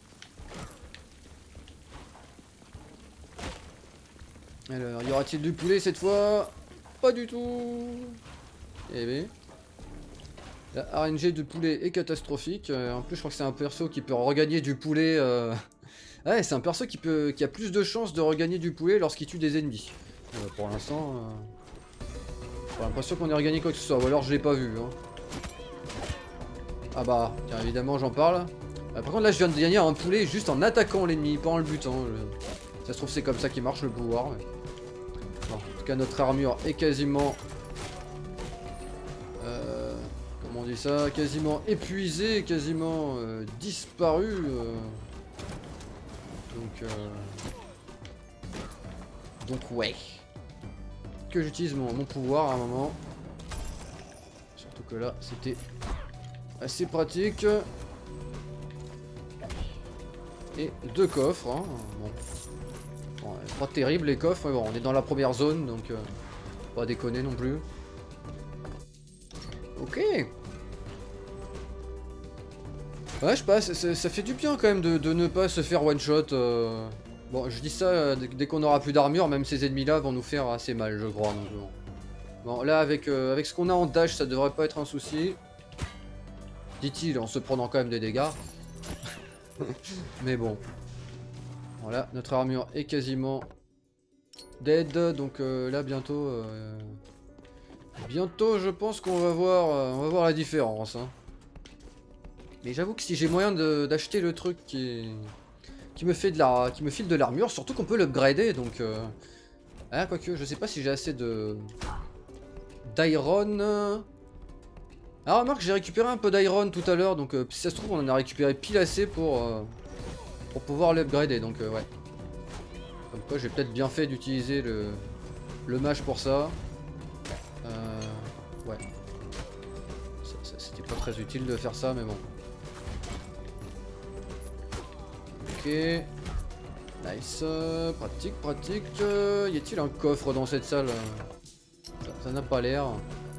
Alors, y aura-t-il du poulet cette fois? Pas du tout. Eh bien. La R N G de poulet est catastrophique. Euh, en plus, je crois que c'est un perso qui peut regagner du poulet. Euh... Ouais, c'est un perso qui, peut... qui a plus de chances de regagner du poulet lorsqu'il tue des ennemis. Euh, pour l'instant, euh... j'ai l'impression qu'on ait regagné quoi que ce soit. Ou alors je l'ai pas vu. Hein. Ah bah, tiens, évidemment, j'en parle. Ah, par contre là je viens de gagner un poulet juste en attaquant l'ennemi, pas en le butant. Je... Ça se trouve c'est comme ça qui marche le pouvoir. Mais... Bon, en tout cas notre armure est quasiment... Euh... Comment on dit ça? Quasiment épuisée, quasiment euh, disparue. Euh... Donc... Euh... Donc ouais. Que j'utilise mon, mon pouvoir à un moment. Surtout que là c'était assez pratique. Et deux coffres. Hein. Bon. Bon, pas terrible les coffres, mais bon, on est dans la première zone donc euh, pas déconner non plus. Ok. Ouais, je sais pas, ça fait du bien quand même de, de ne pas se faire one shot. Euh... Bon, je dis ça euh, dès qu'on aura plus d'armure, même ces ennemis là vont nous faire assez mal, je crois. Donc, bon. Bon, là avec, euh, avec ce qu'on a en dash, ça devrait pas être un souci. Dit-il en se prenant quand même des dégâts. Mais bon. Voilà, notre armure est quasiment dead. Donc euh, là bientôt... Euh, bientôt je pense qu'on va voir euh, on va voir la différence. Hein. Mais j'avoue que si j'ai moyen d'acheter le truc qui, qui me fait de la, qui me file de l'armure, surtout qu'on peut l'upgrader. Donc... Euh, ah, quoique, je sais pas si j'ai assez de... d'iron... Ah remarque, j'ai récupéré un peu d'iron tout à l'heure, donc euh, si ça se trouve on en a récupéré pile assez pour, euh, pour pouvoir l'upgrader, donc euh, ouais. Comme quoi j'ai peut-être bien fait d'utiliser le, le mage pour ça. Euh, ouais. C'était pas très utile de faire ça, mais bon. Ok. Nice. Pratique, pratique. Y a-t-il un coffre dans cette salle? Ça n'a pas l'air.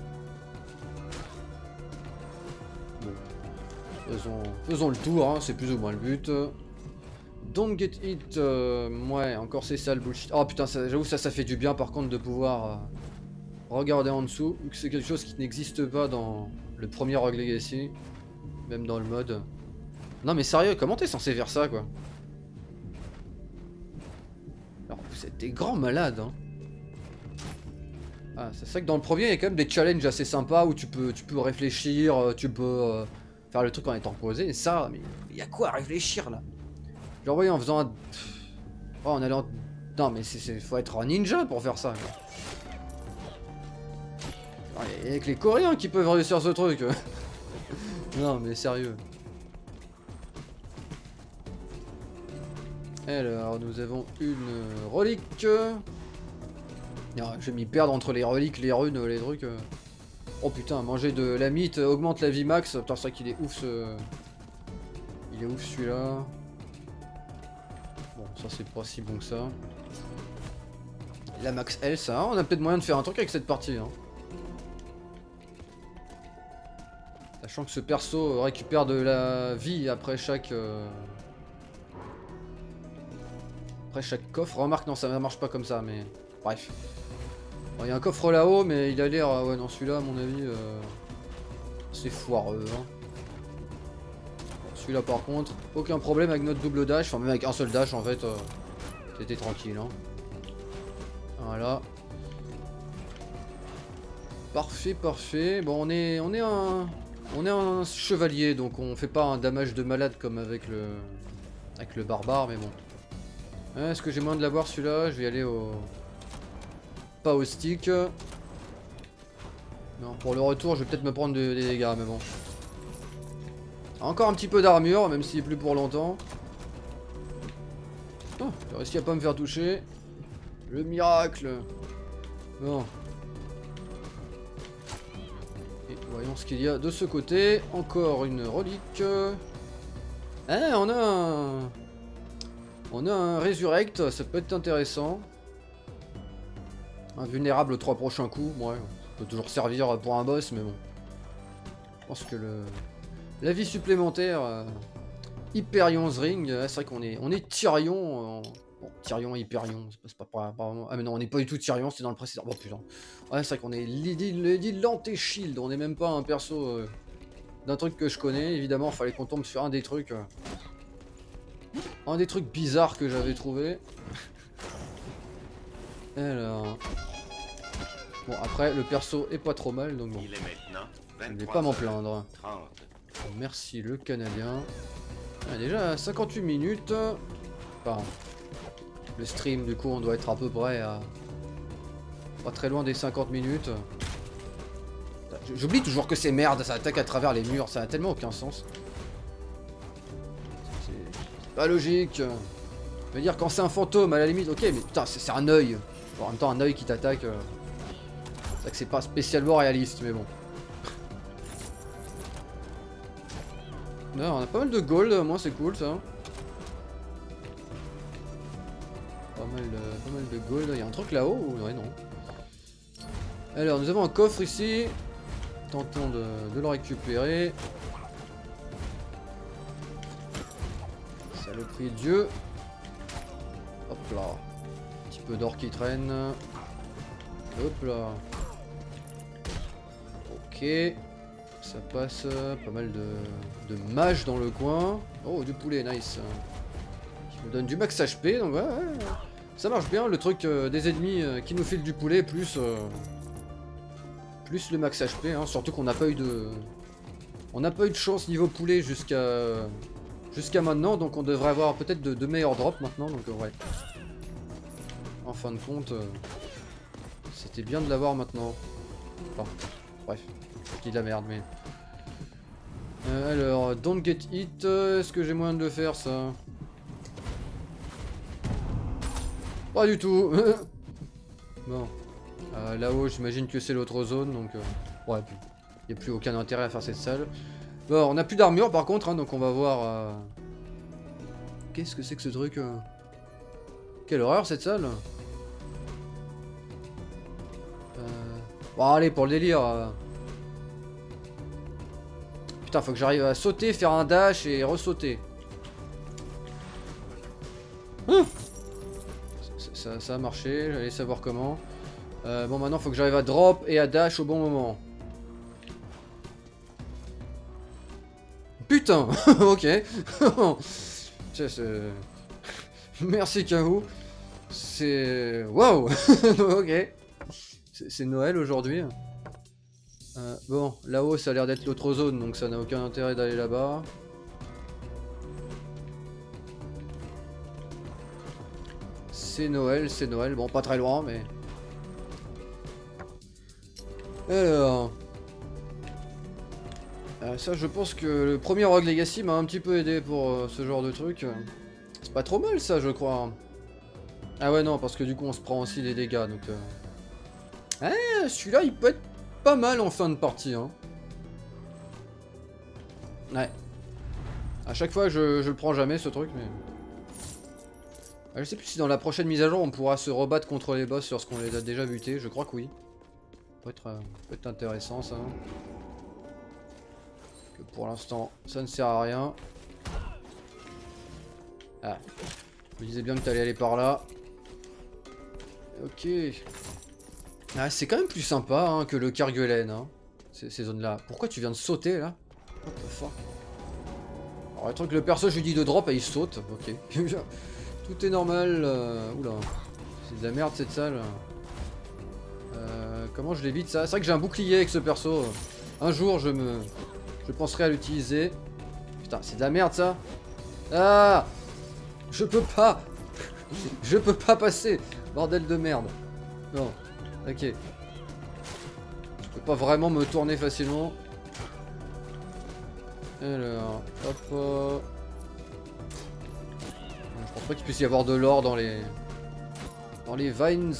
Faisons, faisons le tour, hein, c'est plus ou moins le but. Don't get it. Euh, ouais, encore c'est ça le bullshit. Oh putain, j'avoue ça, ça fait du bien par contre de pouvoir euh, regarder en dessous. Vu que c'est quelque chose qui n'existe pas dans le premier Rogue Legacy. Même dans le mode. Non mais sérieux, comment t'es censé faire ça quoi? Alors vous êtes des grands malades hein. Ah, c'est ça que dans le premier il y a quand même des challenges assez sympas où tu peux, tu peux réfléchir, tu peux... Euh, faire le truc en étant posé, et ça, mais il y a quoi à réfléchir là? Genre, voyez, en faisant un. Oh, en allant. Non, mais c'est faut être un ninja pour faire ça. Il y a que les Coréens qui peuvent réussir ce truc. Non, mais sérieux. Alors, nous avons une relique. Non, je vais m'y perdre entre les reliques, les runes, les trucs. Oh putain, manger de la mythe augmente la vie max. Putain, c'est vrai qu'il est ouf ce... Il est ouf celui-là. Bon, ça c'est pas si bon que ça. La max L, ça, on a peut-être moyen de faire un truc avec cette partie. Hein. Sachant que ce perso récupère de la vie après chaque... Euh... Après chaque coffre. Remarque, non, ça marche pas comme ça, mais... Bref. Il y a un coffre là-haut, mais il a l'air... Ouais, non, celui-là, à mon avis, euh, c'est foireux. Hein. Bon, celui-là, par contre, aucun problème avec notre double dash. Enfin, même avec un seul dash, en fait, euh, c'était tranquille. Hein. Voilà. Parfait, parfait. Bon, on est, on est un... On est un chevalier, donc on fait pas un damage de malade comme avec le... Avec le barbare, mais bon. Est-ce que j'ai moyen de l'avoir, celui-là? Je vais y aller au... Pas au stick. Non, pour le retour, je vais peut-être me prendre des de dégâts, mais bon. Encore un petit peu d'armure, même s'il est plus pour longtemps. Oh, j'ai réussi à pas me faire toucher. Le miracle. Bon. Et voyons ce qu'il y a de ce côté. Encore une relique. Ah, on a un... On a un Resurrect, ça peut être intéressant. Invulnérable aux trois prochains coups, ouais, ça peut toujours servir pour un boss, mais bon. Je pense que le... La vie supplémentaire... Euh... Hyperion's Ring, c'est vrai qu'on est... On est Tyrion... En... Bon, Tyrion, Hyperion, c'est pas, pas, pas vraiment... Ah mais non, on n'est pas du tout Tyrion, c'est dans le précédent. Oh putain. Ouais, c'est vrai qu'on est Lady Lanteshield, on n'est même pas un perso... Euh... d'un truc que je connais, évidemment, il fallait qu'on tombe sur un des trucs... Euh... Un des trucs bizarres que j'avais trouvé. Alors... Bon, après, le perso est pas trop mal, donc bon. Je ne vais pas m'en plaindre. Merci, le Canadien. Ah, déjà cinquante-huit minutes. Enfin, le stream du coup on doit être à peu près à... Pas très loin des cinquante minutes. J'oublie toujours que c'est merde, ça attaque à travers les murs, ça a tellement aucun sens. C'est pas logique. Je veux dire quand c'est un fantôme à la limite, ok mais putain c'est un œil. Bon, en même temps un œil qui t'attaque. Euh... C'est vrai que c'est pas spécialement réaliste mais bon. Non, on a pas mal de gold, moi c'est cool ça. Pas mal, euh, pas mal de gold, il y a un truc là-haut ou ouais non. Alors nous avons un coffre ici. Tentons de, de le récupérer. Saloperie de Dieu. Hop là. Un petit peu d'or qui traîne. Hop là. Ok. Ça passe. Pas mal de, de mages dans le coin. Oh, du poulet, nice. Qui me donne du max H P. Donc ouais, ouais. Ça marche bien le truc euh, des ennemis euh, qui nous filent du poulet plus... Euh, plus le max H P, hein, surtout qu'on n'a pas eu de... On n'a pas eu de chance niveau poulet jusqu'à... Jusqu'à maintenant, donc on devrait avoir peut-être de, de meilleurs drops maintenant, donc euh, ouais. En fin de compte, euh, c'était bien de l'avoir maintenant. Enfin, bref, je dis de la merde, mais... Euh, alors, don't get hit, euh, est-ce que j'ai moyen de le faire, ça? Pas du tout. Bon. Euh, Là-haut, j'imagine que c'est l'autre zone, donc... Euh, ouais, il n'y a plus aucun intérêt à faire cette salle. Bon, on n'a plus d'armure, par contre, hein, donc on va voir... Euh... Qu'est-ce que c'est que ce truc euh... Quelle horreur, cette salle. euh... Bon, allez, pour le délire... Euh... Putain, faut que j'arrive à sauter, faire un dash et ressauter. Hum ça, ça, ça a marché, j'allais savoir comment. Euh, bon, maintenant faut que j'arrive à drop et à dash au bon moment. Putain. Ok. Merci Kahou. C'est... Waouh. Ok. C'est Noël aujourd'hui. Euh, bon, là-haut ça a l'air d'être l'autre zone, donc ça n'a aucun intérêt d'aller là-bas. C'est Noël, c'est Noël. Bon, pas très loin, mais... Alors... Euh, ça, je pense que le premier Rogue Legacy m'a un petit peu aidé pour euh, ce genre de truc. C'est pas trop mal, ça, je crois. Ah ouais, non, parce que du coup, on se prend aussi des dégâts, donc... Euh... Ah, celui-là, il peut être pas mal en fin de partie, hein. Ouais. À chaque fois, je, je le prends jamais, ce truc, mais... Ah, je sais plus si dans la prochaine mise à jour, on pourra se rebattre contre les boss lorsqu'on les a déjà butés. Je crois que oui. Ça peut être, euh, peut être intéressant, ça. Que pour l'instant, ça ne sert à rien. Ah. Je me disais bien que t'allais aller par là. Ok. Ah, c'est quand même plus sympa hein, que le Kerguelen, hein, ces, ces zones-là. Pourquoi tu viens de sauter, là? What the fuck? Alors, le truc, le perso, je lui dis de drop et il saute. Ok. Tout est normal. Euh... Oula. C'est de la merde, cette salle. Euh... Comment je l'évite, ça? C'est vrai que j'ai un bouclier avec ce perso. Un jour, je me... Je penserai à l'utiliser. Putain, c'est de la merde, ça. Ah! Je peux pas. Je peux pas passer. Bordel de merde. Non. Ok. Je peux pas vraiment me tourner facilement. Alors, hop. Euh... Je pense pas qu'il puisse y avoir de l'or dans les... Dans les vines.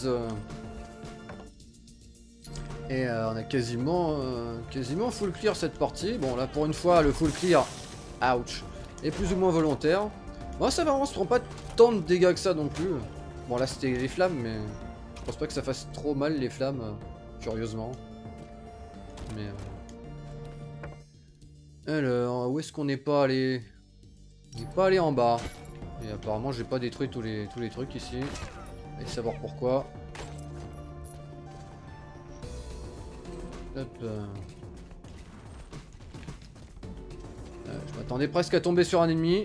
Et euh, on a quasiment... Euh, quasiment full clear cette partie. Bon, là, pour une fois, le full clear... Ouch. Est plus ou moins volontaire. Bon, ça va, on se prend pas tant de dégâts que ça non plus. Bon, là, c'était les flammes, mais... Je pense pas que ça fasse trop mal les flammes, euh, curieusement. Mais... Euh... Alors, où est-ce qu'on n'est pas allé? On n'est pas allé en bas. Et apparemment, j'ai pas détruit tous les, tous les trucs ici. Allez savoir pourquoi. Hop. Euh... Euh, je m'attendais presque à tomber sur un ennemi.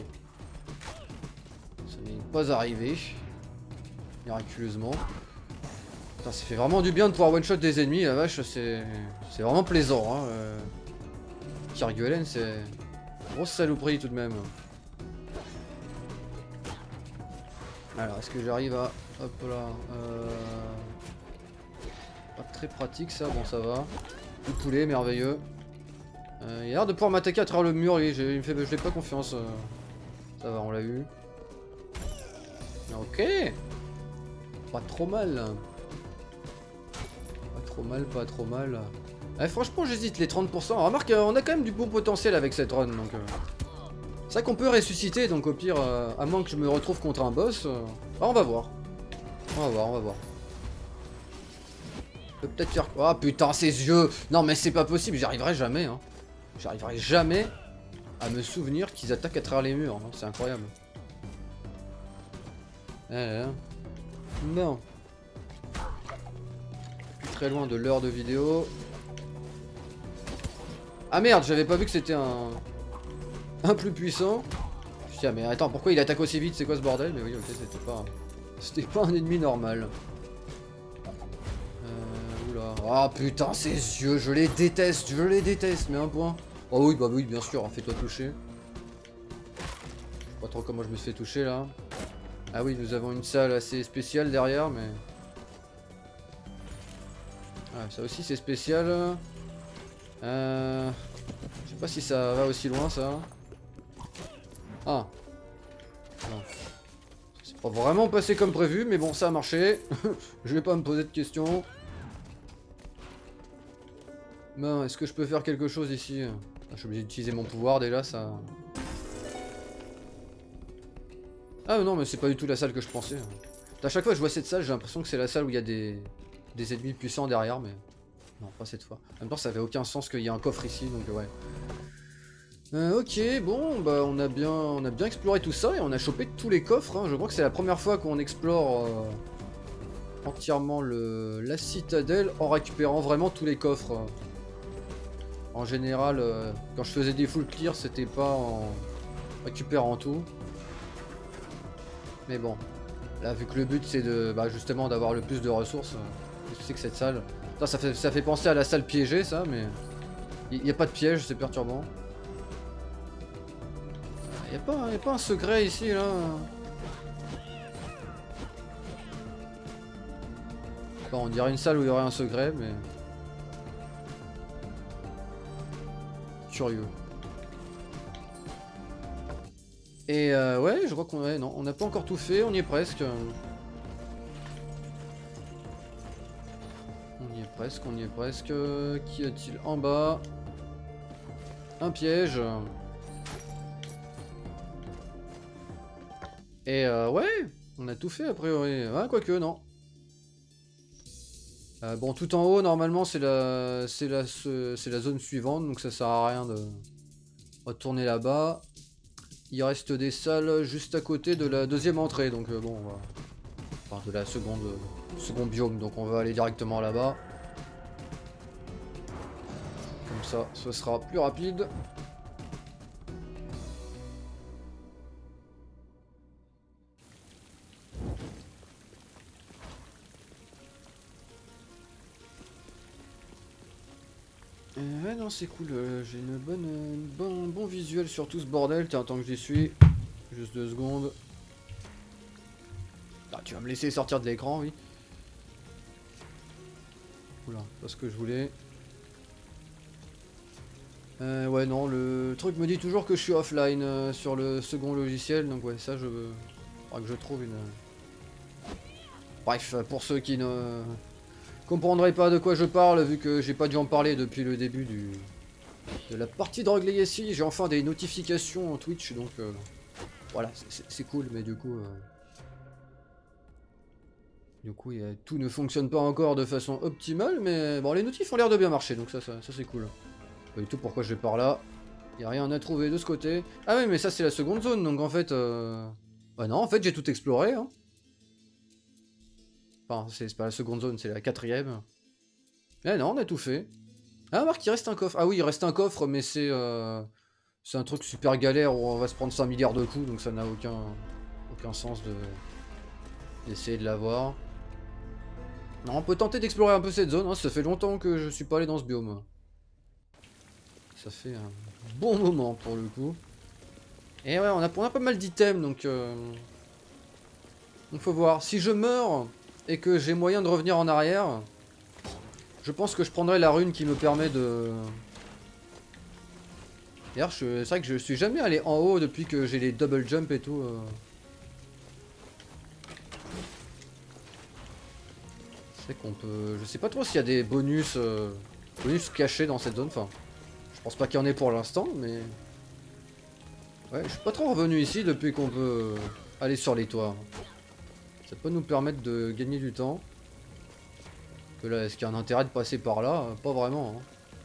Ça n'est pas arrivé. Miraculeusement. Putain, ça fait vraiment du bien de pouvoir one-shot des ennemis, la vache, c'est vraiment plaisant. Hein. Euh... Kerguelen, c'est une grosse saloperie tout de même. Alors, est-ce que j'arrive à... Hop là. Euh... Pas très pratique ça, bon ça va. Le poulet, merveilleux. Euh, il a l'air de pouvoir m'attaquer à travers le mur, lui. Il me fait... Je l'ai pas confiance. Euh... Ça va, on l'a eu. Ok. Pas trop mal. Pas trop mal, pas trop mal. Eh, franchement, j'hésite, les trente pour cent. Remarque, on a quand même du bon potentiel avec cette run, donc... Euh... C'est vrai qu'on peut ressusciter, donc au pire, euh, à moins que je me retrouve contre un boss... Euh... Ah, on va voir. On va voir, on va voir. Je peux peut-être faire... Oh putain, ses yeux. Non, mais c'est pas possible, j'y arriverai jamais, hein. J'arriverai jamais à me souvenir qu'ils attaquent à travers les murs, hein. C'est incroyable. Euh, non. Plus très loin de l'heure de vidéo. Ah merde, j'avais pas vu que c'était un... un plus puissant. Putain, mais attends, pourquoi il attaque aussi vite? C'est quoi ce bordel? Mais oui, ok, c'était pas... C'était pas un ennemi normal. Euh, oula. Ah putain, ces yeux, je les déteste, je les déteste, mais un point. Oh oui, bah oui, bien sûr, fais-toi toucher. Je sais pas trop comment je me suis fait toucher là. Ah oui, nous avons une salle assez spéciale derrière, mais... Ah, ça aussi c'est spécial. Euh... Je sais pas si ça va aussi loin ça. Ah. Non. C'est pas vraiment passé comme prévu, mais bon, ça a marché. Je vais pas me poser de questions. Ben, est-ce que je peux faire quelque chose ici? Ah, je suis obligé d'utiliser mon pouvoir déjà, ça... Ah non, mais c'est pas du tout la salle que je pensais. À chaque fois que je vois cette salle, j'ai l'impression que c'est la salle où il y a des... des ennemis puissants derrière, mais... Non, pas cette fois. En même temps, ça avait aucun sens qu'il y ait un coffre ici, donc ouais. Euh, ok, bon, bah on a bien on a bien exploré tout ça et on a chopé tous les coffres. Hein. Je crois que c'est la première fois qu'on explore euh, entièrement le, la citadelle en récupérant vraiment tous les coffres. En général, euh, quand je faisais des full clear, c'était pas en récupérant tout. Mais bon, là vu que le but c'est de bah, justement d'avoir le plus de ressources, euh, qu'est-ce que c'est que cette salle? Putain, ça fait, ça fait penser à la salle piégée ça, mais il n'y a pas de piège, c'est perturbant. Y'a pas, y a pas un secret ici là? Bon, on dirait une salle où il y aurait un secret, mais... Curieux. Et euh, ouais, je crois qu'on ouais, non, on n'a pas encore tout fait, on y est presque. On y est presque, on y est presque. Qu'y a-t-il en bas? Un piège. Et euh, ouais, on a tout fait a priori. Ouais, quoique, non. Euh, bon, tout en haut, normalement, c'est la, c'est la, c'est la zone suivante, donc ça sert à rien de retourner là-bas. Il reste des salles juste à côté de la deuxième entrée, donc euh, bon, on va... Enfin, de la seconde, euh, second biome, donc on va aller directement là-bas. Comme ça, ce sera plus rapide. Euh, ouais non c'est cool, euh, j'ai une bonne, une bon, bon visuel sur tout ce bordel, tiens tant que j'y suis, juste deux secondes. Ah tu vas me laisser sortir de l'écran, oui. Oula, pas ce que je voulais. Euh, ouais non, le truc me dit toujours que je suis offline euh, sur le second logiciel, donc ouais ça je... faudra que je trouve une... Bref, pour ceux qui ne... comprendraient pas de quoi je parle, vu que j'ai pas dû en parler depuis le début du... de la partie de Rogue Legacy, j'ai enfin des notifications en Twitch, donc euh, voilà, c'est cool, mais du coup, euh, du coup, y a, tout ne fonctionne pas encore de façon optimale, mais bon, les notifs ont l'air de bien marcher, donc ça, ça, ça c'est cool. Pas du tout pourquoi je vais par là, y a rien à trouver de ce côté. Ah oui, mais ça c'est la seconde zone, donc en fait, euh... bah non, en fait j'ai tout exploré, hein. Enfin, c'est pas la seconde zone, c'est la quatrième. Eh non, on a tout fait. Ah, Marc, il reste un coffre. Ah oui, il reste un coffre, mais c'est euh, c'est un truc super galère où on va se prendre cinq milliards de coups, donc ça n'a aucun, aucun sens de d'essayer de l'avoir. On peut tenter d'explorer un peu cette zone, hein. Ça fait longtemps que je suis pas allé dans ce biome. Ça fait un bon moment pour le coup. Et ouais, on a, on a pas mal d'items, donc... Euh... Donc faut voir. Si je meurs et que j'ai moyen de revenir en arrière, je pense que je prendrai la rune qui me permet de... D'ailleurs, c'est vrai que je suis jamais allé en haut depuis que j'ai les double jump et tout. Euh... C'est qu'on peut... Je sais pas trop s'il y a des bonus, euh... bonus cachés dans cette zone. Enfin, je pense pas qu'il y en ait pour l'instant, mais... Ouais, je suis pas trop revenu ici depuis qu'on peut aller sur les toits. Ça peut nous permettre de gagner du temps. Que là, est-ce qu'il y a un intérêt de passer par là? Pas vraiment. Hein.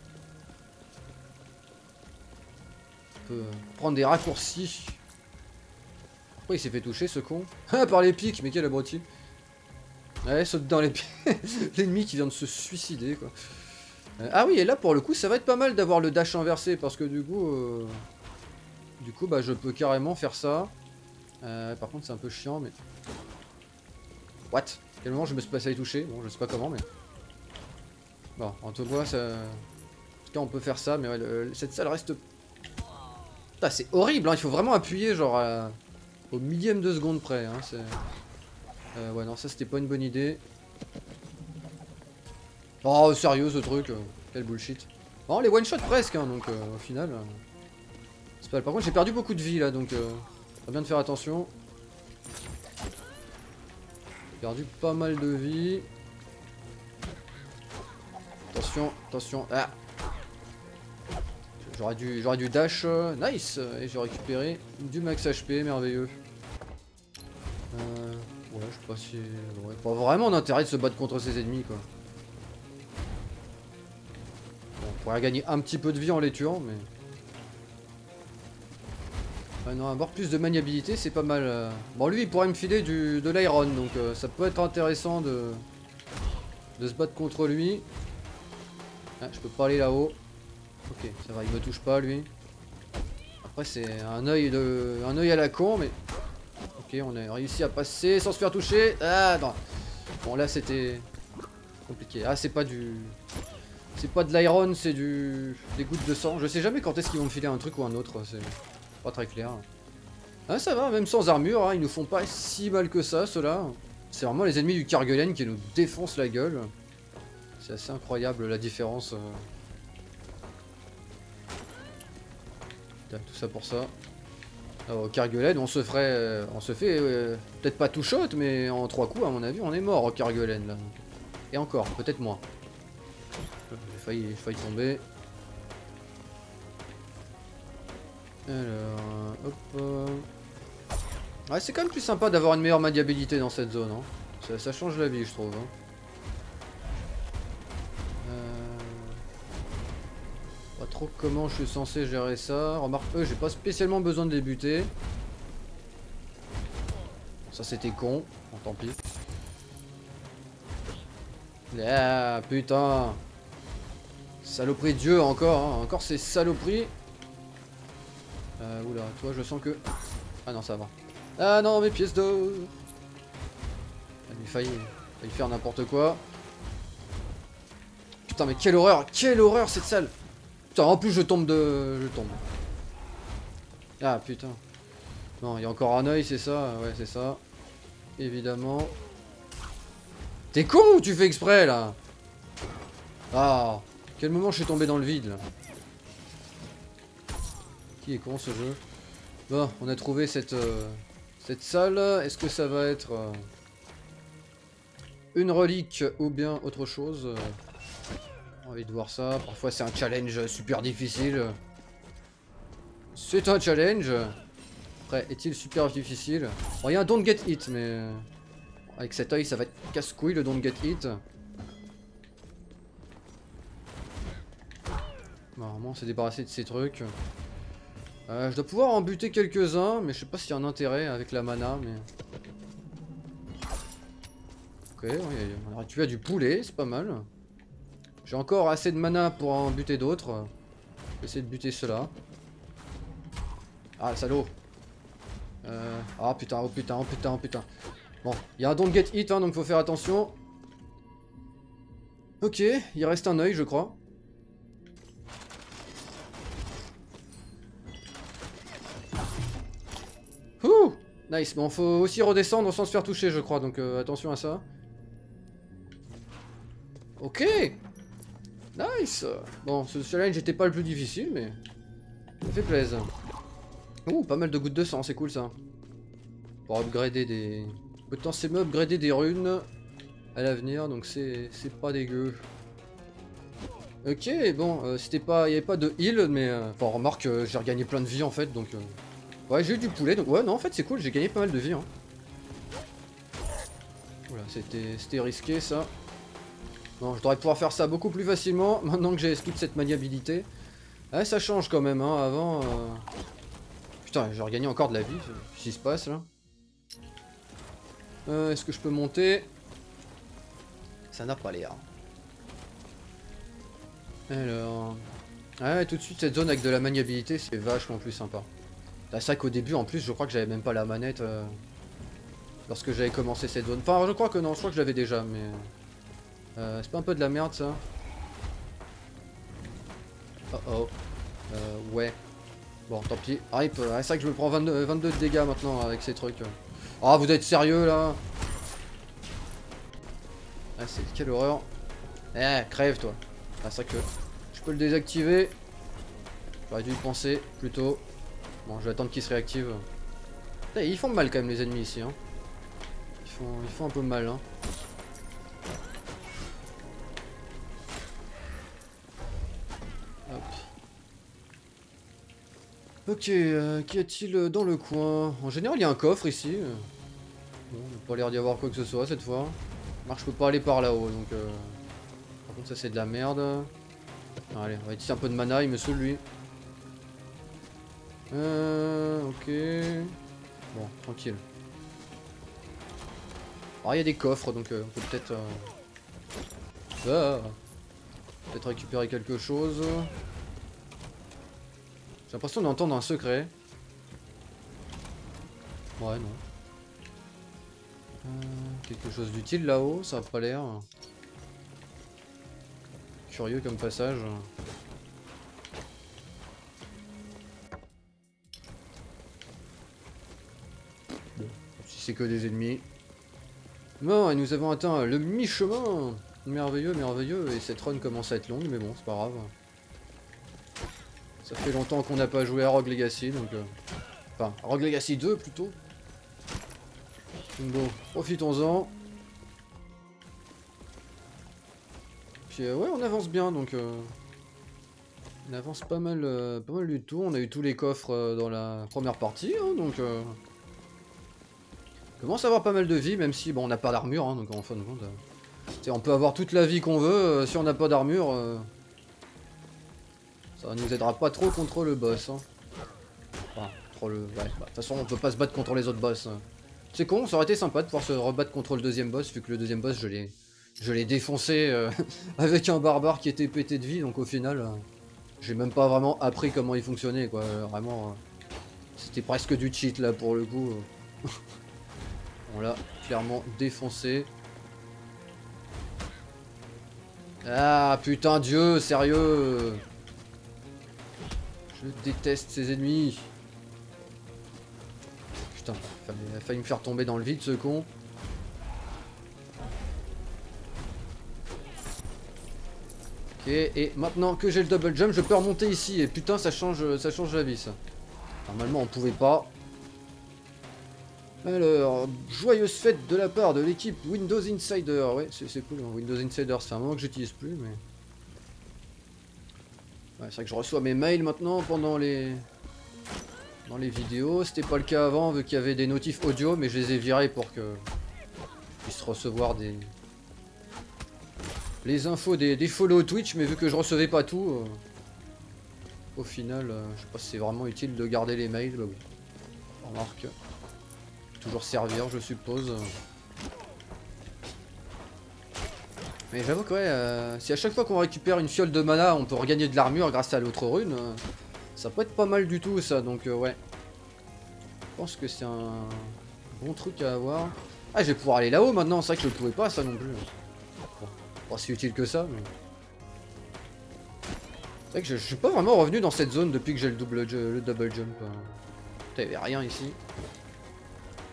On peut prendre des raccourcis. Pourquoi il s'est fait toucher ce con? Ah, par les pics, mais quel abruti. Ouais, saute dans les pieds. L'ennemi qui vient de se suicider, quoi. Euh, ah oui, et là, pour le coup, ça va être pas mal d'avoir le dash inversé, parce que du coup... Euh... Du coup, bah, je peux carrément faire ça. Euh, par contre, c'est un peu chiant, mais... What? Quel moment je me suis passé à y toucher? Bon, je sais pas comment, mais... Bon, en tout cas, ça... En tout cas, on peut faire ça, mais ouais, le... cette salle reste... Putain, c'est horrible, hein. Il faut vraiment appuyer, genre, à... au millième de seconde près, hein. C'est... Euh, ouais, non, ça, c'était pas une bonne idée. Oh, sérieux, ce truc. Euh... Quel bullshit. Bon, les one-shot presque, hein, donc, euh, au final... Euh... C'est pas... Par contre, j'ai perdu beaucoup de vie, là, donc... Euh... Faut bien de faire attention. Perdu pas mal de vie. Attention, attention. Ah. J'aurais dû, j'aurais dû dash. Nice. Et j'ai récupéré du max H P, merveilleux. Euh, ouais, je sais pas si... Ouais, pas vraiment d'intérêt de se battre contre ses ennemis, quoi. Bon, on pourrait gagner un petit peu de vie en les tuant, mais... Ah non, avoir plus de maniabilité, c'est pas mal. Bon, lui, il pourrait me filer du, de l'iron, donc euh, ça peut être intéressant de, de se battre contre lui. Ah, je peux pas aller là-haut. Ok, ça va, il me touche pas, lui. Après, c'est un œil de, un œil à la con, mais... Ok, on a réussi à passer sans se faire toucher. Ah, non. Bon, là, c'était compliqué. Ah, c'est pas du... C'est pas de l'iron, c'est du... des gouttes de sang. Je sais jamais quand est-ce qu'ils vont me filer un truc ou un autre, c'est... Pas très clair. Ah, ça va, même sans armure, hein, ils nous font pas si mal que ça, ceux-là. C'est vraiment les ennemis du Kerguelen qui nous défoncent la gueule. C'est assez incroyable la différence. Tout ça pour ça. Alors, au Kerguelen, on se ferait. Euh, on se fait. Euh, peut-être pas tout shot, mais en trois coups, à mon avis, on est mort au Kerguelen là. Et encore, peut-être moins. J'ai failli, j'ai failli tomber. Alors, hop. Euh... Ouais, c'est quand même plus sympa d'avoir une meilleure maniabilité dans cette zone. Hein. Ça, ça change la vie, je trouve. Hein. Euh... Pas trop comment je suis censé gérer ça. Remarque, eux, j'ai pas spécialement besoin de débuter. Ça, c'était con. Bon, tant pis. Ah, putain. Saloperie de Dieu, encore. Hein. Encore ces saloperies. Euh, oula, toi je sens que... Ah non, ça va. Ah non, mes pièces d'or. Il a failli, failli faire n'importe quoi. Putain, mais quelle horreur. Quelle horreur cette salle. Putain, en plus je tombe de... Je tombe. Ah putain. Non, il y a encore un œil, c'est ça. Ouais, c'est ça. Évidemment. T'es con ou tu fais exprès là? Ah, quel moment je suis tombé dans le vide là. Qui est con ce jeu? Bon, on a trouvé cette, euh, cette salle. Est-ce que ça va être euh, une relique ou bien autre chose? J'ai envie de voir ça. Parfois c'est un challenge super difficile. C'est un challenge. Après, est-il super difficile? Bon, il y a un don't get hit, mais... Avec cet œil, ça va être casse-couille le don't get hit. Normalement, on s'est débarrassé de ces trucs. Euh, je dois pouvoir en buter quelques-uns, mais je sais pas s'il y a un intérêt avec la mana, mais... Ok, oui, on aurait tué à du poulet, c'est pas mal. J'ai encore assez de mana pour en buter d'autres. Je vais essayer de buter ceux-là. Ah, salaud. Euh... Ah putain, oh putain, oh putain, oh putain. Bon, il y a un don't get hit, hein, donc faut faire attention. Ok, il reste un œil, je crois. Ouh! Nice, bon faut aussi redescendre sans se faire toucher je crois, donc euh, attention à ça. Ok. Nice. Bon, ce challenge n'était pas le plus difficile, mais ça fait plaisir. Ouh, pas mal de gouttes de sang, c'est cool ça. Pour upgrader des... potentiellement upgrader des runes à l'avenir, donc c'est pas dégueu. Ok, bon, euh, c'était pas... il n'y avait pas de heal, mais... Euh... Enfin, remarque, euh, j'ai regagné plein de vie en fait, donc... Euh... Ouais, j'ai eu du poulet, donc ouais, non, en fait c'est cool, j'ai gagné pas mal de vie. Hein. Voilà, c'était risqué ça. Non, je devrais pouvoir faire ça beaucoup plus facilement, maintenant que j'ai toute cette maniabilité. Ouais, ça change quand même, hein, avant... Euh... Putain, j'ai regagné encore de la vie, qu'est-ce qui se passe là? euh, Est-ce que je peux monter? Ça n'a pas l'air. Alors... Ouais, tout de suite, cette zone avec de la maniabilité, c'est vachement plus sympa. C'est vrai qu'au début, en plus, je crois que j'avais même pas la manette euh, lorsque j'avais commencé cette zone. Enfin, je crois que non, je crois que je l'avais déjà, mais... Euh, c'est pas un peu de la merde, ça? Oh oh. Euh, ouais. Bon, tant pis. Rip, euh, c'est vrai que je me prends vingt-deux, vingt-deux de dégâts maintenant avec ces trucs. Ah, oh, vous êtes sérieux, là? Ah, c'est... Quelle horreur. Eh, crève, toi. Ah, c'est vrai que... Je peux le désactiver. J'aurais dû y penser, plutôt. Bon, je vais attendre qu'il se réactive. Putain, ils font mal, quand même, les ennemis, ici, hein. Ils font, ils font un peu mal, hein. Hop. Ok, euh, qu'y a-t-il dans le coin? En général, il y a un coffre, ici. Bon, il n'a pas l'air d'y avoir quoi que ce soit, cette fois. Marc, je peux pas aller par là-haut, donc... Euh... Par contre, ça, c'est de la merde. Allez, on va utiliser un peu de mana, il me saoule, lui. Euh, ok. Bon, tranquille. Alors, il y a des coffres, donc euh, on peut peut-être... Euh... Ah, peut-être récupérer quelque chose. J'ai l'impression d'entendre un secret. Ouais, non. Euh, quelque chose d'utile là-haut, ça a pas l'air. Curieux comme passage. Bon, si c'est que des ennemis. Bon, et nous avons atteint le mi-chemin. Merveilleux, merveilleux. Et cette run commence à être longue, mais bon, c'est pas grave. Ça fait longtemps qu'on n'a pas joué à Rogue Legacy, donc... Euh... Enfin, Rogue Legacy deux, plutôt. Bon, profitons-en. Puis euh, ouais, on avance bien, donc... Euh... On avance pas mal, euh, pas mal du tout. On a eu tous les coffres euh, dans la première partie, hein, donc... Euh... On commence à avoir pas mal de vie, même si, bon, on n'a pas d'armure, hein, donc en fin de compte... Euh... On peut avoir toute la vie qu'on veut, euh, si on n'a pas d'armure... Euh... Ça nous aidera pas trop contre le boss. Hein. Enfin, contre le... Ouais, bah, de toute façon, on peut pas se battre contre les autres boss. Hein. C'est con, ça aurait été sympa de pouvoir se rebattre contre le deuxième boss, vu que le deuxième boss, je l'ai je l'ai défoncé euh, avec un barbare qui était pété de vie, donc au final, euh, j'ai même pas vraiment appris comment il fonctionnait, quoi. Euh, vraiment, euh, c'était presque du cheat, là, pour le coup. On l'a clairement défoncé. Ah, putain, Dieu, sérieux. Je déteste ces ennemis. Putain, il a failli me faire tomber dans le vide, ce con. Ok, et maintenant que j'ai le double jump, je peux remonter ici. Et putain, ça change, ça change la vie, ça. Normalement, on pouvait pas. Alors, joyeuse fête de la part de l'équipe Windows Insider. Ouais, c'est cool, hein. Windows Insider, c'est un moment que j'utilise plus, mais... Ouais, c'est vrai que je reçois mes mails maintenant pendant les... Dans les vidéos. C'était pas le cas avant, vu qu'il y avait des notifs audio, mais je les ai virés pour que... je puisse recevoir des... les infos des, des follow Twitch, mais vu que je recevais pas tout... Euh... Au final, euh, je sais pas si c'est vraiment utile de garder les mails. Bah bon. Remarque. Toujours servir, je suppose. Mais j'avoue que ouais, euh, si à chaque fois qu'on récupère une fiole de mana, on peut regagner de l'armure grâce à l'autre rune, euh, ça peut être pas mal du tout ça, donc euh, ouais. Je pense que c'est un bon truc à avoir. Ah, je vais pouvoir aller là-haut maintenant, c'est vrai que je ne pouvais pas ça non plus. Bon, pas si utile que ça, mais... C'est vrai que je, je suis pas vraiment revenu dans cette zone depuis que j'ai le double, le double jump. Putain, il n'y avait rien ici.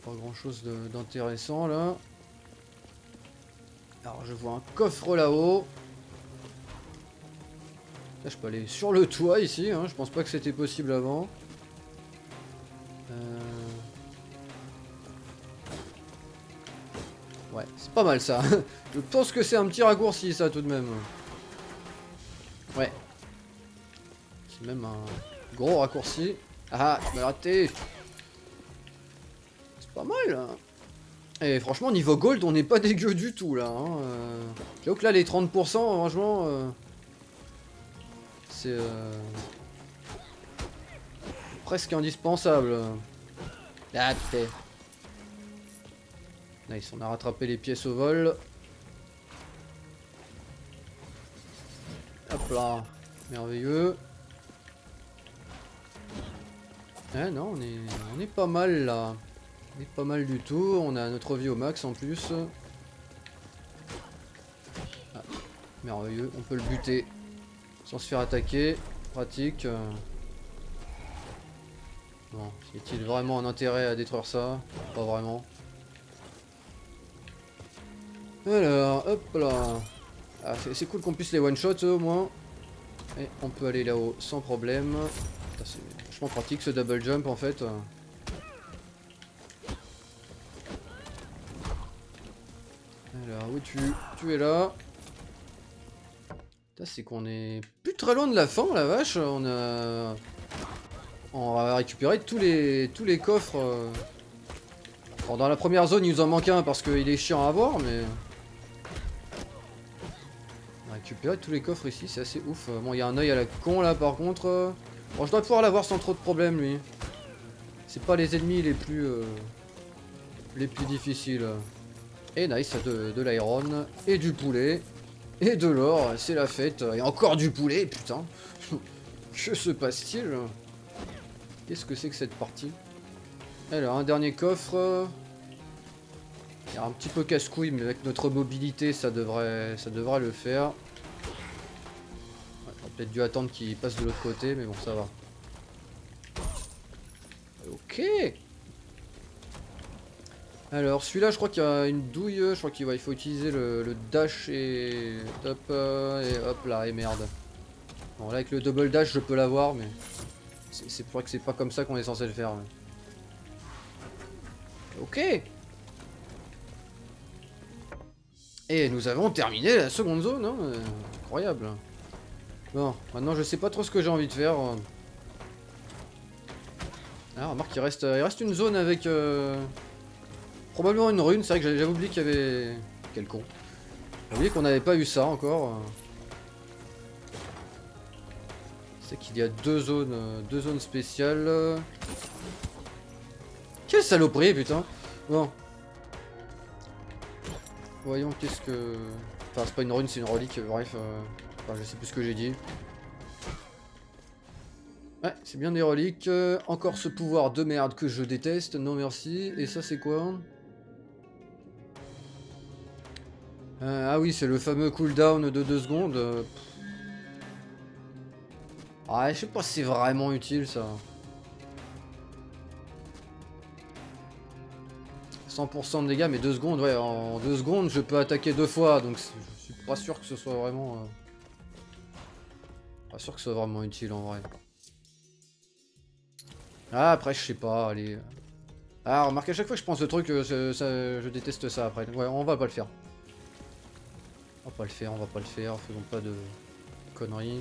Pas grand chose d'intéressant là. Alors je vois un coffre là-haut. Là je peux aller sur le toit ici, hein. Je pense pas que c'était possible avant. Euh... Ouais, c'est pas mal ça. Je pense que c'est un petit raccourci ça tout de même. Ouais. C'est même un gros raccourci. Ah, je m'ai raté. C'est pas mal hein. Et franchement niveau gold on n'est pas dégueu du tout là hein. euh... J'avoue que là les trente pour cent franchement euh... c'est euh... presque indispensable. Ah t'es. Nice, on a rattrapé les pièces au vol. Hop là, merveilleux. Ah non, on est, on est pas mal là. On est pas mal du tout, on a notre vie au max en plus. Ah, merveilleux, on peut le buter sans se faire attaquer. Pratique. Bon, y a-t-il vraiment un intérêt à détruire ça? Pas vraiment. Alors, hop là. Ah, c'est cool qu'on puisse les one-shot au moins. Et on peut aller là-haut sans problème. C'est vachement pratique ce double jump en fait. Alors, où tu Tu es là. C'est qu'on est plus très loin de la fin, la vache. On a... On va récupérer tous les, tous les coffres. Bon, dans la première zone, il nous en manque un parce qu'il est chiant à avoir, mais... On a récupéré tous les coffres ici, c'est assez ouf. Bon, il y a un œil à la con là par contre. Bon, je dois pouvoir l'avoir sans trop de problème lui. C'est pas les ennemis les plus... Euh, les plus difficiles. Et nice, de, de l'iron, et du poulet, et de l'or, c'est la fête. Et encore du poulet, putain. Que se passe-t-il? Qu'est-ce que c'est que cette partie? Alors, un dernier coffre. Il y a un petit peu casse-couille, mais avec notre mobilité, ça devrait, ça devrait le faire. Ouais, j'aurais peut-être dû attendre qu'il passe de l'autre côté, mais bon, ça va. Ok. Alors, celui-là, je crois qu'il y a une douille. Je crois qu'il ouais, faut utiliser le, le dash et... Hop, et hop là, et merde. Bon, là, avec le double dash, je peux l'avoir, mais... C'est vrai que c'est pas comme ça qu'on est censé le faire. Mais... Ok. Et nous avons terminé la seconde zone, hein. euh, incroyable. Bon, maintenant je sais pas trop ce que j'ai envie de faire. Ah, remarque, il reste, il reste une zone avec euh, probablement une rune. C'est vrai que j'avais oublié qu'il y avait... Quel con. J'ai oublié qu'on n'avait pas eu ça encore. C'est qu'il y a deux zones, deux zones spéciales. Quelle saloperie, putain. Bon. Voyons qu'est-ce que... Enfin c'est pas une rune, c'est une relique, bref. Euh... Enfin je sais plus ce que j'ai dit. Ouais, c'est bien des reliques. Euh, encore ce pouvoir de merde que je déteste, non merci. Et ça c'est quoi? euh, Ah oui, c'est le fameux cooldown de deux secondes. Euh... Ah je sais pas si c'est vraiment utile ça. cent pour cent de dégâts, mais deux secondes, ouais, en deux secondes je peux attaquer deux fois, donc je suis pas sûr que ce soit vraiment... Euh... Pas sûr que ce soit vraiment utile en vrai. Ah, après je sais pas, allez... Ah, remarque, à chaque fois que je pense ce truc, euh, ça, je déteste ça après. Ouais, on va pas le faire. On va pas le faire, on va pas le faire, faisons pas de conneries.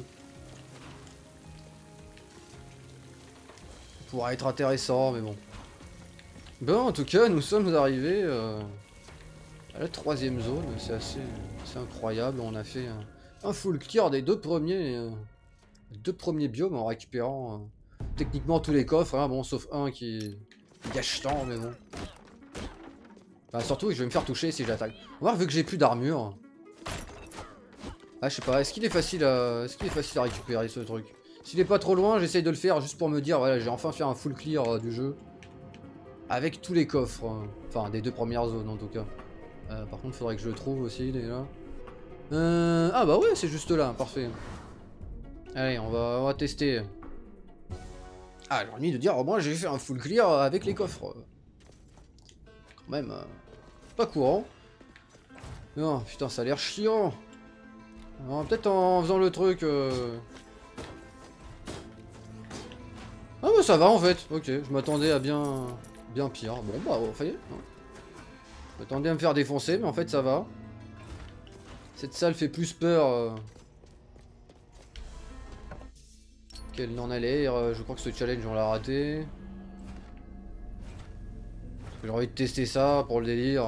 Ça pourra être intéressant, mais bon. Bon, en tout cas, nous sommes arrivés euh, à la troisième zone. C'est assez, assez incroyable. On a fait un, un full clear des deux premiers, euh, deux premiers biomes en récupérant euh, techniquement tous les coffres. Hein, bon, sauf un qui gâche tant, mais bon. Enfin, surtout, je vais me faire toucher si j'attaque. On va voir, vu que j'ai plus d'armure. Ah, je sais pas. Est-ce qu'il est facile à, est-ce qu'il est facile à récupérer ce truc? S'il est pas trop loin, j'essaye de le faire juste pour me dire, voilà, j'ai enfin fait un full clear euh, du jeu. Avec tous les coffres, hein. Enfin des deux premières zones en tout cas. Euh, par contre, faudrait que je le trouve aussi, il est là. Euh... Ah bah ouais, c'est juste là, parfait. Allez, on va, on va tester. Ah, j'ai envie de dire, au moins j'ai fait un full clear avec les coffres. Même euh, pas courant. Non, putain, ça a l'air chiant. Peut-être en faisant le truc... Euh... Ah bah ça va en fait, ok, je m'attendais à bien bien pire. Bon bah ça y est. Je m'attendais à me faire défoncer, mais en fait ça va. Cette salle fait plus peur euh... qu'elle n'en allait. Je crois que ce challenge on l'a raté. J'ai envie de tester ça pour le délire.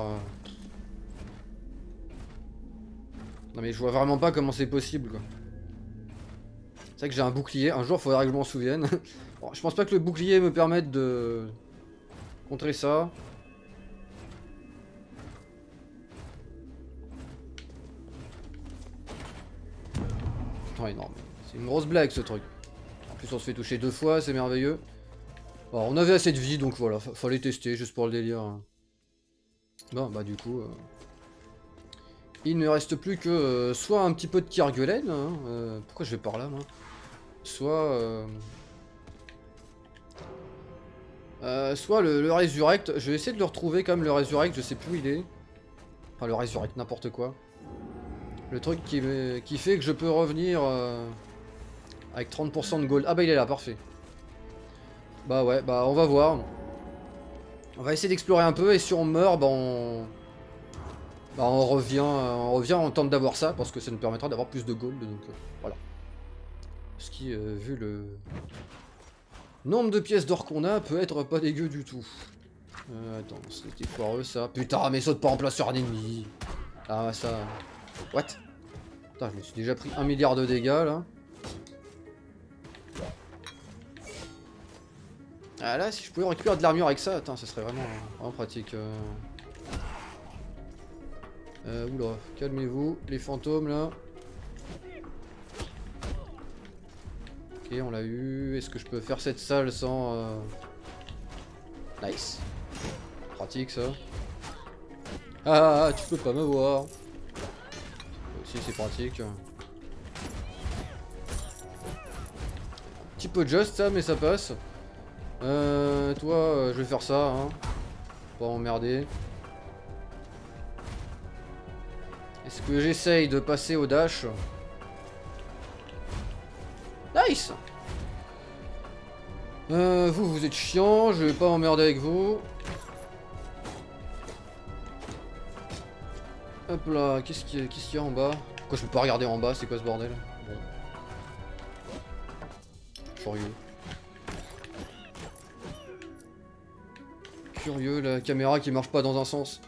Non mais je vois vraiment pas comment c'est possible quoi. C'est vrai que j'ai un bouclier, un jour faudrait que je m'en souvienne. Bon, je pense pas que le bouclier me permette de contrer ça. Putain énorme. C'est une grosse blague ce truc. En plus on se fait toucher deux fois, c'est merveilleux. Bon, on avait assez de vie donc voilà, fallait tester juste pour le délire. Bon bah du coup... Euh... Il ne reste plus que euh, soit un petit peu de Kerguelen. Hein, euh... Pourquoi je vais par là moi? Soit... Euh... Euh, soit le, le Resurrect, je vais essayer de le retrouver quand même, le Resurrect, je sais plus où il est. Enfin le Resurrect, n'importe quoi. Le truc qui, qui fait que je peux revenir euh, avec trente pour cent de gold. Ah bah il est là, parfait. Bah ouais, bah on va voir. On va essayer d'explorer un peu et si on meurt, bah on... Bah on revient, on revient, on tente d'avoir ça parce que ça nous permettra d'avoir plus de gold, donc euh, voilà. Ce qui, euh, vu le... nombre de pièces d'or qu'on a peut être pas dégueu du tout. Euh, attends, c'était foireux ça. Putain, mais saute pas en place sur un ennemi. Ah ça... What? Putain, je me suis déjà pris un milliard de dégâts là. Ah là, si je pouvais récupérer de l'armure avec ça, attends, ça serait vraiment, vraiment pratique. Euh... Euh, oula, calmez-vous, les fantômes là. Ok, on l'a eu. Est-ce que je peux faire cette salle sans... Euh... Nice. Pratique ça. Ah, tu peux pas me voir. Si, c'est pratique. Un petit peu just ça, mais ça passe. Euh, toi, euh, je vais faire ça, hein. Pas emmerder. Est-ce que j'essaye de passer au dash? Nice. Euh, vous, vous êtes chiant, je vais pas emmerder avec vous. Hop là, qu'est-ce qu'il y a, qu'est-ce qu'il y a en bas? Pourquoi je peux pas regarder en bas? C'est quoi ce bordel? Bon. Curieux. Curieux, la caméra qui marche pas dans un sens.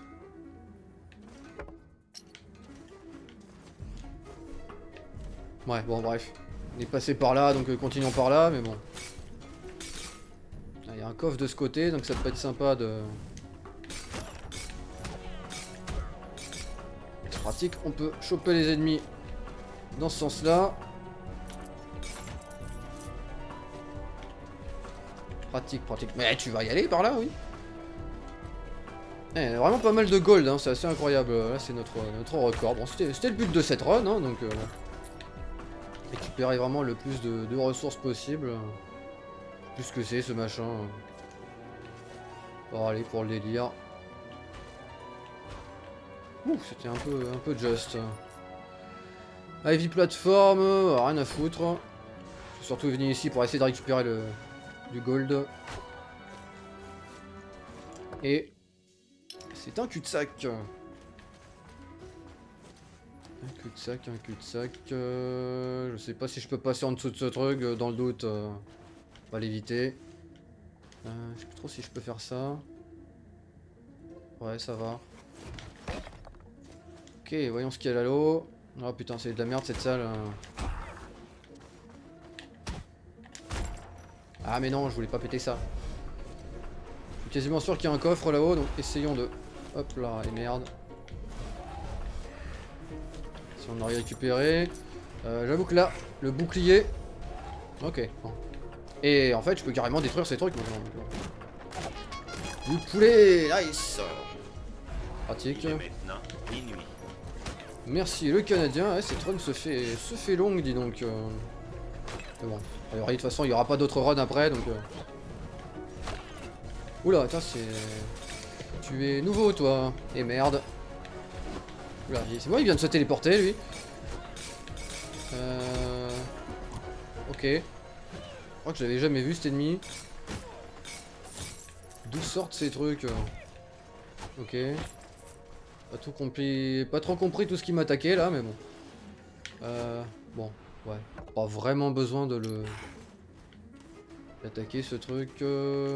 Ouais, bon, bref. On est passé par là, donc euh, continuons par là, mais bon. Il y a un coffre de ce côté, donc ça peut être sympa de... C'est pratique, on peut choper les ennemis dans ce sens-là. Pratique, pratique. Mais tu vas y aller par là, oui. Eh, vraiment pas mal de gold, hein, c'est assez incroyable. Là, c'est notre, notre record. Bon, c'était le but de cette run, hein, donc... Euh, récupérer vraiment le plus de, de ressources possible. Plus que c'est ce machin. Bon, allez, pour le délire. Ouh, c'était un peu, un peu just. Heavy platform, rien à foutre. Je suis surtout venu ici pour essayer de récupérer le, du gold. Et c'est un cul-de-sac. Un cul-de-sac, un cul-de-sac. Euh, je sais pas si je peux passer en dessous de ce truc. Euh, dans le doute, euh, on va l'éviter. Euh, je sais plus trop si je peux faire ça. Ouais, ça va. Ok, voyons ce qu'il y a là-haut. Oh putain, c'est de la merde cette salle. Ah mais non, je voulais pas péter ça. Je suis quasiment sûr qu'il y a un coffre là-haut, donc essayons de... Hop là, et merde. Si on a récupéré. Euh, J'avoue que là, le bouclier... Ok, bon. Et en fait, je peux carrément détruire ces trucs maintenant. Du poulet, nice. Pratique. Merci le Canadien, ouais, cette run se fait, se fait longue, dis donc. Euh... Mais bon, alors, de toute façon, il n'y aura pas d'autres runs après, donc... Euh... Oula, attends, c'est... Tu es nouveau toi. Et merde. Oula, c'est bon, il vient de se téléporter lui. Euh... Ok. Je crois que je l'avais jamais vu cet ennemi. D'où sortent ces trucs? Ok. Pas tout compris. Pas trop compris tout ce qui m'attaquait là, mais bon. Euh... Bon, ouais. Pas vraiment besoin de le... d'attaquer ce truc. Euh...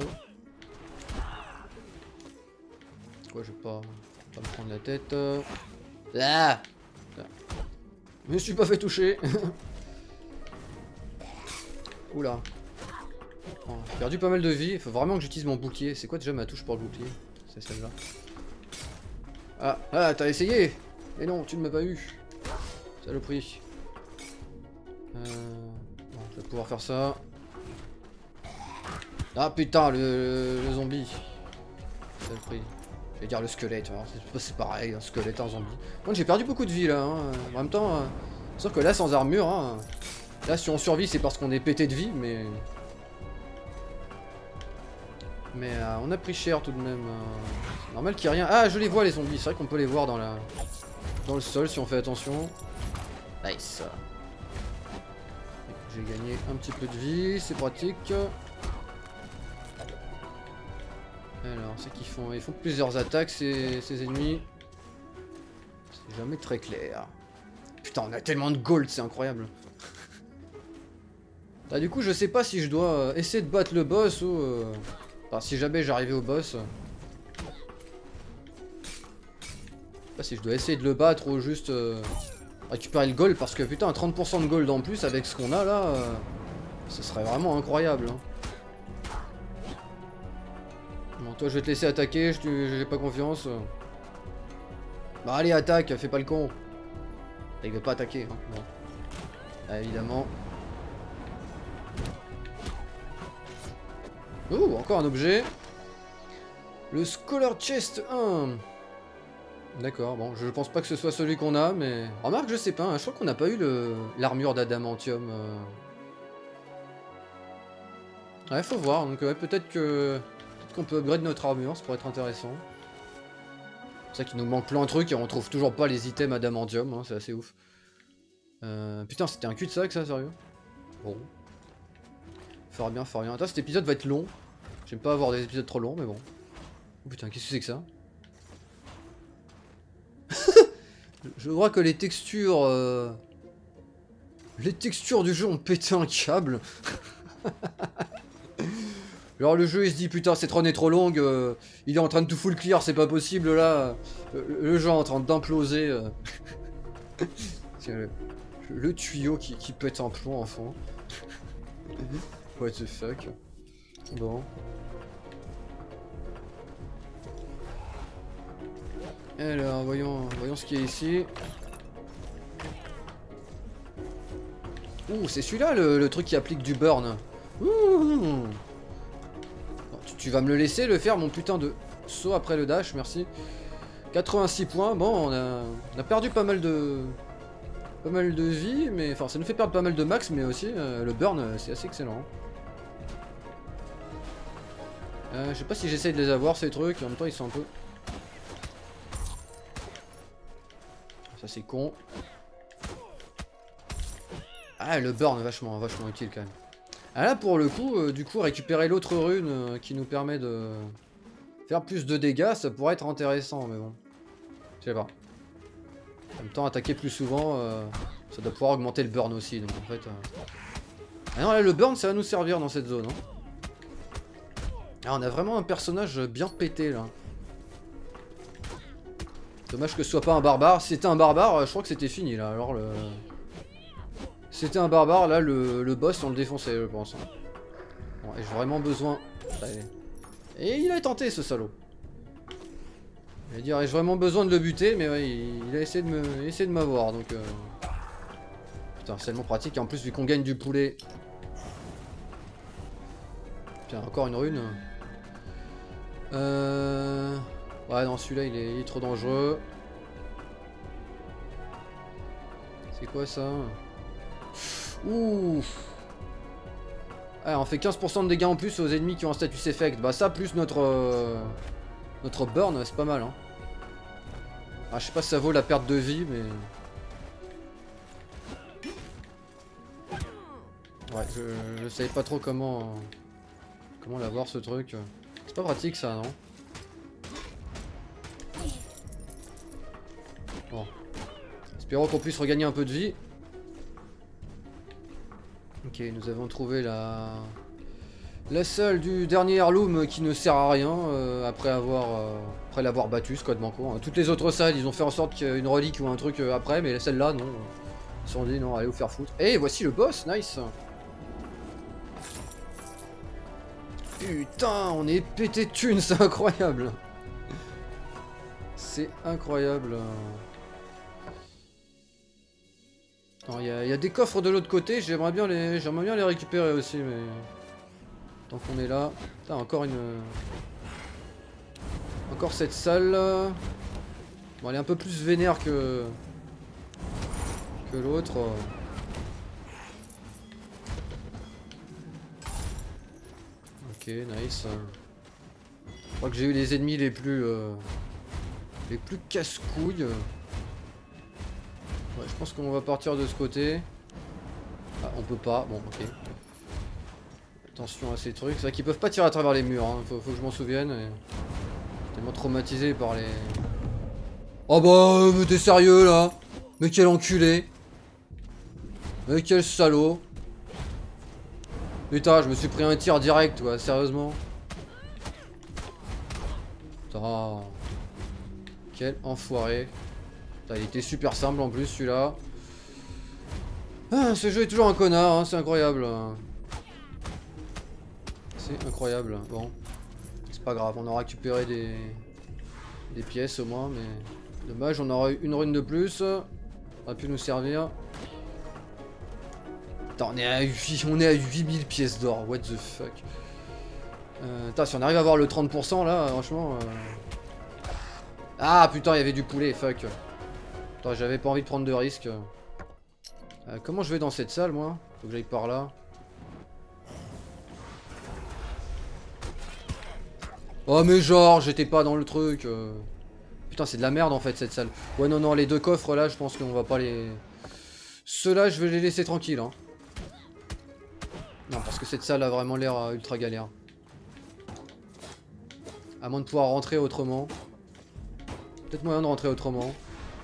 Quoi, je vais pas... pas me prendre la tête. Ah, je me suis pas fait toucher. Oula. Oh, j'ai perdu pas mal de vie. Il faut vraiment que j'utilise mon bouclier. C'est quoi déjà ma touche pour le bouclier? C'est celle-là. Ah, ah, t'as essayé? Mais non, tu ne m'as pas eu. Saloperie. Euh... Bon, je vais pouvoir faire ça. Ah putain, le, le zombie. Saloperie. Je vais dire le squelette, c'est pareil, un squelette, un zombie. Bon, j'ai perdu beaucoup de vie là, hein. En même temps, euh, c'est sûr que là sans armure, hein, là si on survit c'est parce qu'on est pété de vie, mais... Mais euh, on a pris cher tout de même. Euh... C'est normal qu'il n'y ait rien. Ah, je les vois les zombies, c'est vrai qu'on peut les voir dans la... dans le sol si on fait attention. Nice. J'ai gagné un petit peu de vie, c'est pratique. Alors, c'est qu'ils font, ils font plusieurs attaques, ces, ces ennemis. C'est jamais très clair. Putain, on a tellement de gold, c'est incroyable. Ah, du coup, je sais pas si je dois euh, essayer de battre le boss ou... Euh... Enfin, si jamais j'arrivais au boss. Je sais pas si je dois essayer de le battre ou juste euh, récupérer le gold, parce que putain, trente pour cent de gold en plus avec ce qu'on a là, euh, ce serait vraiment incroyable. Hein. Bon, toi je vais te laisser attaquer, j'ai pas confiance. Bah allez, attaque, fais pas le con. Il veut pas attaquer. Hein. Bon. Ah, évidemment. Oh, encore un objet. Le Scholar Chest un. D'accord, bon, je pense pas que ce soit celui qu'on a, mais... Remarque, je sais pas, hein, je crois qu'on n'a pas eu l'armure d'adamantium. Euh... Ouais, faut voir, donc ouais, peut-être que... qu'on peut upgrade notre armure, ça pourrait être intéressant. C'est ça qu'il nous manque plein de trucs et on trouve toujours pas les items adamantium, hein, c'est assez ouf. Euh, putain, c'était un cul-de-sac ça, sérieux? Bon. Fort bien, fort bien. Attends, cet épisode va être long. J'aime pas avoir des épisodes trop longs, mais bon. Oh, putain, qu'est-ce que c'est que ça? Je vois que les textures... Euh... Les textures du jeu ont pété un câble. Alors le jeu il se dit putain cette run est trop longue, euh, il est en train de tout full clear, c'est pas possible là, le, le jeu est en train d'imploser. Euh. le, le tuyau qui, qui pète un plomb enfin. What the fuck. Bon. Alors voyons, voyons ce qu'il y a ici. Ouh c'est celui-là le, le truc qui applique du burn. Ouh. Tu vas me le laisser le faire mon putain de saut après le dash, merci. quatre-vingt-six points, bon on a, on a perdu pas mal de pas mal de vie, mais enfin ça nous fait perdre pas mal de max, mais aussi euh, le burn euh, c'est assez excellent. Euh, je sais pas si j'essaye de les avoir ces trucs, en même temps ils sont un peu... Ça c'est con. Ah le burn vachement, vachement utile quand même. Ah là pour le coup, euh, du coup récupérer l'autre rune euh, qui nous permet de faire plus de dégâts, ça pourrait être intéressant, mais bon. Je sais pas. En même temps attaquer plus souvent, euh, ça doit pouvoir augmenter le burn aussi, donc en fait... Euh... Ah non là le burn ça va nous servir dans cette zone. Hein. Ah on a vraiment un personnage bien pété là. Dommage que ce soit pas un barbare, si c'était un barbare je crois que c'était fini là, alors le... C'était un barbare, là, le, le boss, on le défonçait, je pense. Bon, et j'ai vraiment besoin... Et il a tenté, ce salaud. Je vais dire, j'ai vraiment besoin de le buter, mais ouais, il, il a essayé de me, essayé de m'avoir, donc... Euh... Putain, c'est tellement pratique, et en plus, vu qu'on gagne du poulet... Putain, encore une rune. Euh... Ouais, non, celui-là, il, il est trop dangereux. C'est quoi, ça? Ouh. Ah, on fait quinze pour cent de dégâts en plus aux ennemis qui ont un status effect. Bah ça plus notre... Euh... Notre burn, c'est pas mal. Hein. Ah, je sais pas si ça vaut la perte de vie, mais... Ouais, je, je savais pas trop comment... Comment l'avoir ce truc. C'est pas pratique ça, non? Bon. Espérons qu'on puisse regagner un peu de vie. Ok, nous avons trouvé la... La salle du dernier heirloom qui ne sert à rien euh, après avoir euh, après l'avoir battu, ce code banco. Hein. Toutes les autres salles, ils ont fait en sorte qu'il y ait une relique ou un truc euh, après, mais celle-là, non. Ils se sont dit, non, allez vous faire foutre. Et voici le boss, nice. Putain, on est pété de thunes, c'est incroyable. C'est incroyable. Il y, y a des coffres de l'autre côté, j'aimerais bien les j'aimerais bien les récupérer aussi, mais... Tant qu'on est là... Putain, encore une... Encore cette salle. Bon, elle est un peu plus vénère que... Que l'autre. Ok, nice. Je crois que j'ai eu les ennemis les plus... Euh... Les plus casse-couilles. Ouais, je pense qu'on va partir de ce côté. Ah, on peut pas. Bon, ok. Attention à ces trucs. C'est vrai qu'ils peuvent pas tirer à travers les murs. Hein. Faut, faut que je m'en souvienne. Et... Tellement traumatisé par les... Oh bah, mais t'es sérieux là? Mais quel enculé! Mais quel salaud! Putain, je me suis pris un tir direct, quoi. Sérieusement. Putain. Quel enfoiré. Putain, il était super simple en plus celui-là. Ah, ce jeu est toujours un connard, hein, c'est incroyable. C'est incroyable. Bon. C'est pas grave, on aura récupéré des... des pièces au moins, mais... Dommage, on aura eu une rune de plus. Ça aurait pu nous servir. Putain, on est à huit, on est à huit mille pièces d'or, what the fuck. Euh, putain, si on arrive à avoir le trente pour cent là, franchement... Euh... Ah putain, il y avait du poulet, fuck. Putain, j'avais pas envie de prendre de risques. Euh, comment je vais dans cette salle, moi? Faut que j'aille par là. Oh mais genre, j'étais pas dans le truc. Euh... Putain, c'est de la merde en fait cette salle. Ouais, non, non, les deux coffres là, je pense qu'on va pas les... Ceux-là, je vais les laisser tranquilles. Hein. Non, parce que cette salle a vraiment l'air euh, ultra galère. À moins de pouvoir rentrer autrement. Peut-être moyen de rentrer autrement.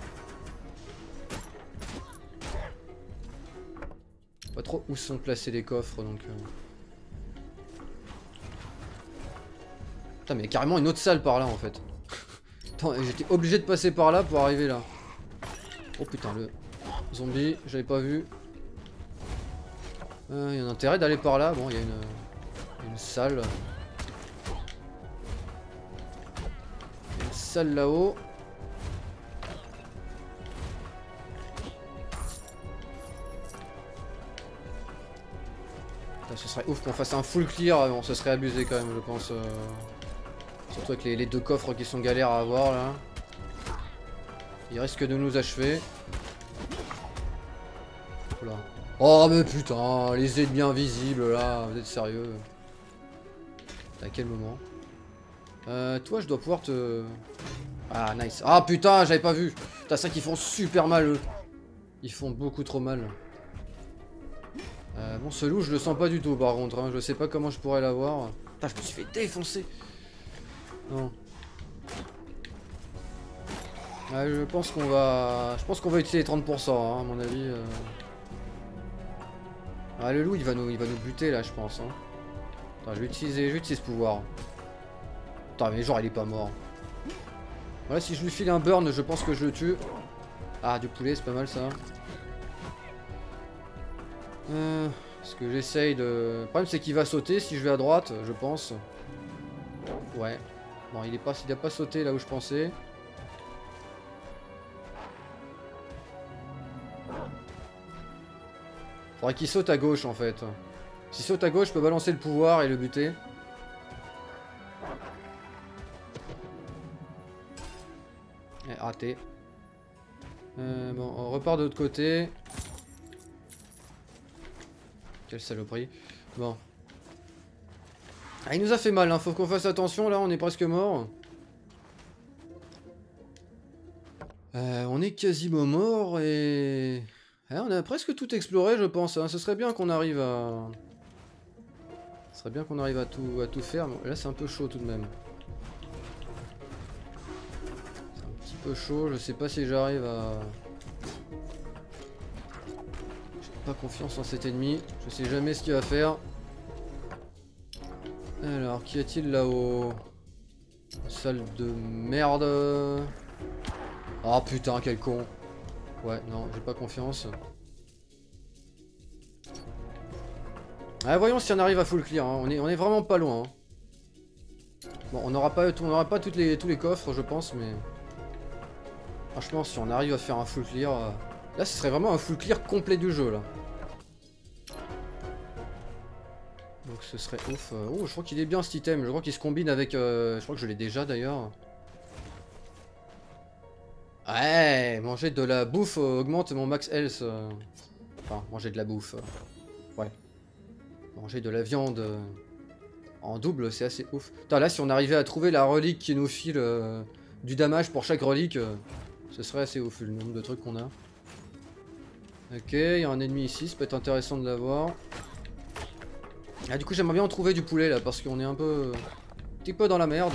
Pas trop où sont placés les coffres donc... Euh... Putain, mais il y a carrément une autre salle par là en fait. J'étais obligé de passer par là pour arriver là. Oh putain, le zombie, j'avais pas vu. Il euh, y a un intérêt d'aller par là. Bon, il y a une, une salle. Y a une salle là-haut. Ce serait ouf qu'on fasse un full clear. Bon, ce serait abusé quand même, je pense. Euh... Surtout avec les, les deux coffres qui sont galères à avoir là. Il risque de nous achever. Là. Oh mais putain, les ennemis invisibles là, vous êtes sérieux? À quel moment? Euh, toi je dois pouvoir te... Ah nice. Ah putain, j'avais pas vu. T'as ça qui font super mal eux. Ils font beaucoup trop mal. Euh, bon ce loup je le sens pas du tout par contre, hein. Je sais pas comment je pourrais l'avoir. Putain, je me suis fait défoncer. Non. Ouais, je pense qu'on va... Je pense qu'on va utiliser les trente pour cent, hein, à mon avis. Euh... Ah, le loup, il va nous, il va nous buter, là, je pense. Hein. Attends, je vais utiliser, je vais utiliser ce pouvoir. Attends, mais genre, il est pas mort. Voilà, si je lui file un burn, je pense que je le tue. Ah, du poulet, c'est pas mal, ça. Euh... Est-ce que j'essaye de... Le problème, c'est qu'il va sauter si je vais à droite, je pense. Ouais. Bon, il est pas, il a pas sauté là où je pensais. Faudrait qu'il saute à gauche en fait. S'il saute à gauche, je peux balancer le pouvoir et le buter. Eh, raté. Euh, bon, on repart de l'autre côté. Quelle saloperie. Bon. Ah, il nous a fait mal, hein. Faut qu'on fasse attention là, on est presque mort. Euh, on est quasiment mort et... Eh, on a presque tout exploré je pense, hein. Ce serait bien qu'on arrive à... Ce serait bien qu'on arrive à tout, à tout faire, mais là c'est un peu chaud tout de même. C'est un petit peu chaud, je sais pas si j'arrive à... J'ai pas confiance en cet ennemi, je sais jamais ce qu'il va faire. Alors, qu'y a-t-il là-haut? Salle de merde. Oh putain, quel con. Ouais, non, j'ai pas confiance. Ah, voyons si on arrive à full clear, hein. on, est, on est vraiment pas loin. Hein. Bon, on n'aura pas, on n'aura pas toutes les, tous les coffres, je pense, mais... Franchement, si on arrive à faire un full clear... Euh... Là, ce serait vraiment un full clear complet du jeu, là. Donc ce serait ouf. Oh, je crois qu'il est bien cet item, je crois qu'il se combine avec... Euh... Je crois que je l'ai déjà, d'ailleurs. Ouais, manger de la bouffe euh, augmente mon max health. Euh... Enfin, manger de la bouffe. Euh... Ouais. Manger de la viande euh... en double, c'est assez ouf. Putain, là, si on arrivait à trouver la relique qui nous file euh, du damage pour chaque relique, euh, ce serait assez ouf, le nombre de trucs qu'on a. Ok, il y a un ennemi ici, ça peut être intéressant de l'avoir. Ah, du coup, j'aimerais bien en trouver du poulet, là, parce qu'on est un peu... un petit peu dans la merde.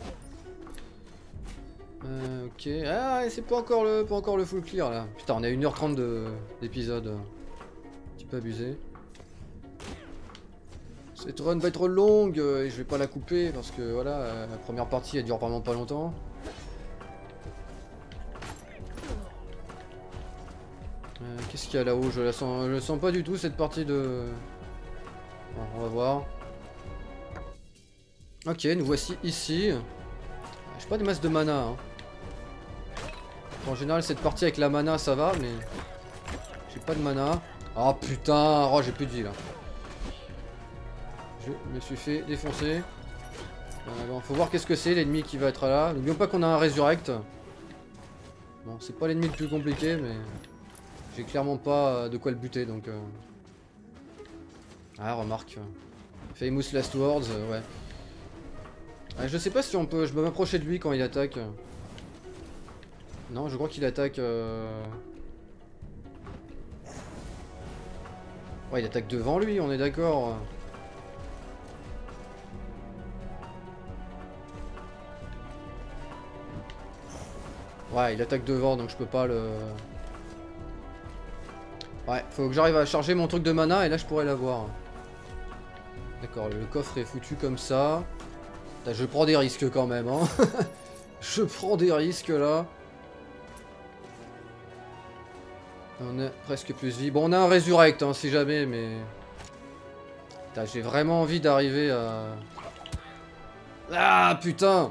Euh, ok. Ah, c'est pas encore le pas encore le full clear là. Putain, on a une heure trente d'épisode. Un petit peu abusé. Cette run va être longue et je vais pas la couper parce que voilà, la première partie elle dure vraiment pas longtemps. Euh, Qu'est-ce qu'il y a là-haut? Je la sens, je la sens pas du tout cette partie de. Bon, on va voir. Ok, nous voici ici. J'ai pas de masse de mana. Hein. En général, cette partie avec la mana, ça va, mais j'ai pas de mana. Oh putain, oh j'ai plus de vie là. Je me suis fait défoncer. Euh, bon, faut voir qu'est-ce que c'est l'ennemi qui va être là. N'oublions pas qu'on a un resurrect. Bon, c'est pas l'ennemi le plus compliqué, mais j'ai clairement pas de quoi le buter donc. Euh... Ah, remarque. Famous Last Words, euh, ouais. Ah, je sais pas si on peut. Je peux m'approcher de lui quand il attaque. Non, je crois qu'il attaque... Euh... Ouais, il attaque devant lui, on est d'accord. Ouais, il attaque devant, donc je peux pas le... Ouais, faut que j'arrive à charger mon truc de mana, et là je pourrais l'avoir. D'accord, le coffre est foutu comme ça. Là, je prends des risques quand même, hein. Je prends des risques, là. On a presque plus de vie. Bon, on a un resurrect, hein, si jamais, mais... J'ai vraiment envie d'arriver à... Ah, putain!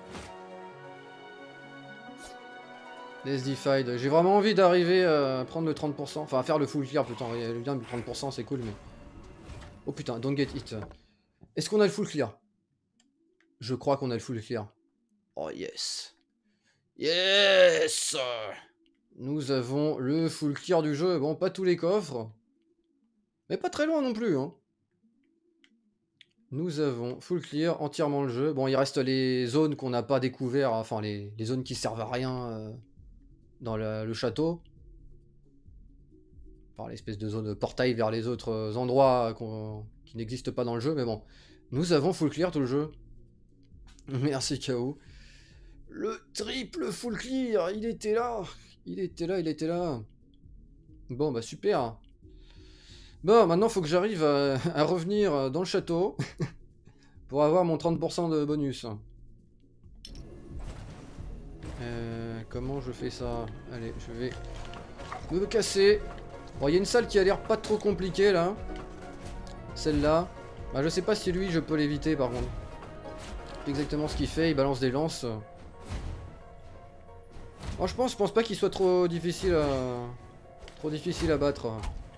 Les Defied. J'ai vraiment envie d'arriver à prendre le trente pour cent. Enfin, à faire le full clear, putain. Le bien du trente pour cent, c'est cool, mais... Oh, putain, don't get hit. Est-ce qu'on a le full clear? Je crois qu'on a le full clear. Oh, yes. Yes! Nous avons le full clear du jeu. Bon, pas tous les coffres. Mais pas très loin non plus. Hein. Nous avons full clear, entièrement le jeu. Bon, il reste les zones qu'on n'a pas découvert. Enfin, les, les zones qui servent à rien euh, dans la, le château. Par l'espèce de zone de portail vers les autres endroits qui n'existent pas dans le jeu. Mais bon, nous avons full clear tout le jeu. Merci K O. Le triple full clear, il était là. Il était là, il était là. Bon, bah super. Bon, maintenant, faut que j'arrive à, à revenir dans le château pour avoir mon trente pour cent de bonus. Euh, comment je fais ça? Allez, je vais me casser. Bon, il y a une salle qui a l'air pas trop compliquée, là. Celle-là. Bah, je sais pas si lui, je peux l'éviter, par contre. Exactement ce qu'il fait, il balance des lances. Franchement, je pense pas qu'il soit trop difficile à... trop difficile à battre.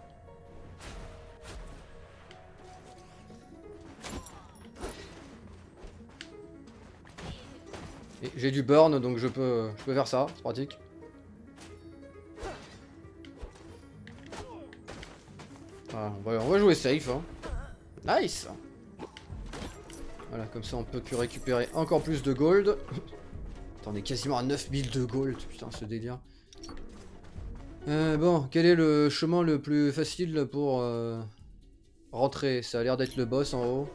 J'ai du burn, donc je peux, je peux faire ça, c'est pratique. Voilà, on, va, on va jouer safe. Hein. Nice. Voilà, comme ça on peut que récupérer encore plus de gold. Attends, on est quasiment à neuf mille de gold, putain, ce délire. Euh, bon, quel est le chemin le plus facile pour euh, rentrer? Ça a l'air d'être le boss en haut.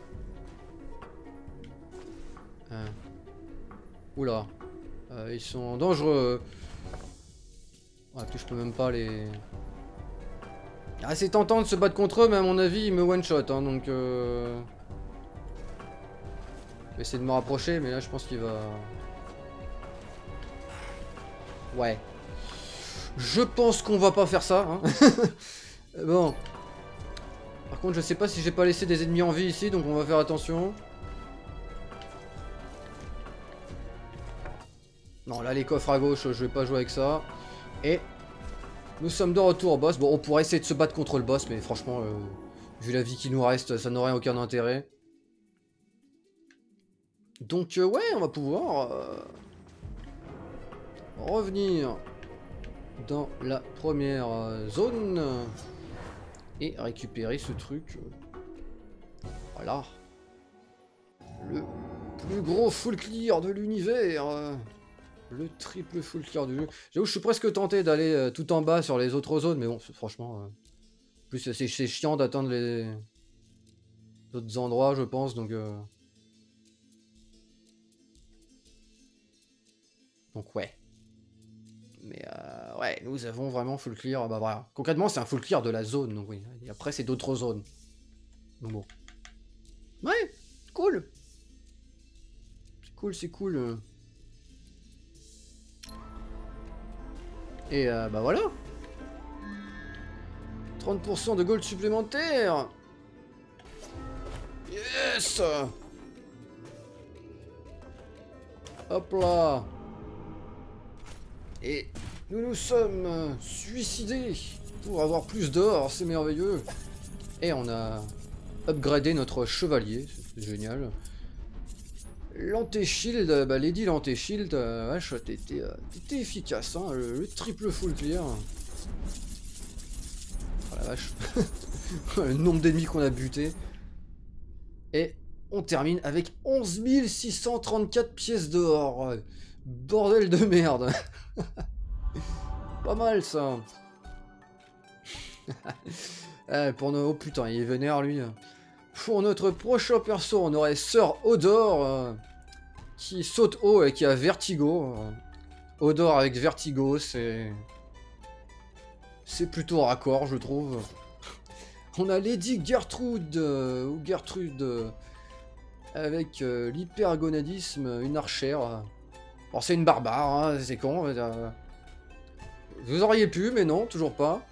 Euh. Oula. Euh, ils sont dangereux. Ouais, je peux même pas les... Ah, c'est tentant de se battre contre eux, mais à mon avis, ils me one-shot, hein, donc... Euh... Je vais essayer de me rapprocher, mais là, je pense qu'il va... Ouais. Je pense qu'on va pas faire ça, hein. Bon. Par contre, je sais pas si j'ai pas laissé des ennemis en vie ici, donc on va faire attention. Non, là, les coffres à gauche, je vais pas jouer avec ça. Et... Nous sommes de retour au boss. Bon, on pourrait essayer de se battre contre le boss, mais franchement, euh, vu la vie qui nous reste, ça n'aurait aucun intérêt. Donc, euh, ouais, on va pouvoir euh, revenir dans la première euh, zone et récupérer ce truc. Euh, voilà. Le plus gros full clear de l'univers. Euh. Le triple full clear du jeu. J'avoue, je suis presque tenté d'aller euh, tout en bas sur les autres zones, mais bon, franchement, euh, plus c'est chiant d'atteindre les autres endroits, je pense, donc... Euh... Donc ouais. Mais euh, ouais, nous avons vraiment full clear, bah voilà. Concrètement, c'est un full clear de la zone, donc oui. Et après, c'est d'autres zones. Donc bon. Ouais, cool. C'est cool, c'est cool. Et euh, bah voilà. trente pour cent de gold supplémentaire. Yes. Hop là. Et nous nous sommes suicidés pour avoir plus d'or, c'est merveilleux. Et on a upgradé notre chevalier, c'est génial. L'anti-shield, bah Lady l'anti-shield, euh, vache, t'étais euh, efficace, hein, le, le triple full clear. Oh la vache. Le nombre d'ennemis qu'on a buté. Et on termine avec onze mille six cent trente-quatre pièces d'or. Bordel de merde. Pas mal ça. euh, pour nos... Oh putain, il est vénère lui. Pour notre prochain perso, on aurait Sir Odor euh, qui saute haut et qui a vertigo. Euh, Odor avec vertigo, c'est... C'est plutôt raccord, je trouve. On a Lady Gertrude, euh, ou Gertrude, euh, avec euh, l'hypergonadisme, une archère. Bon, c'est une barbare, hein, c'est con. Euh, vous auriez pu, mais non, toujours pas.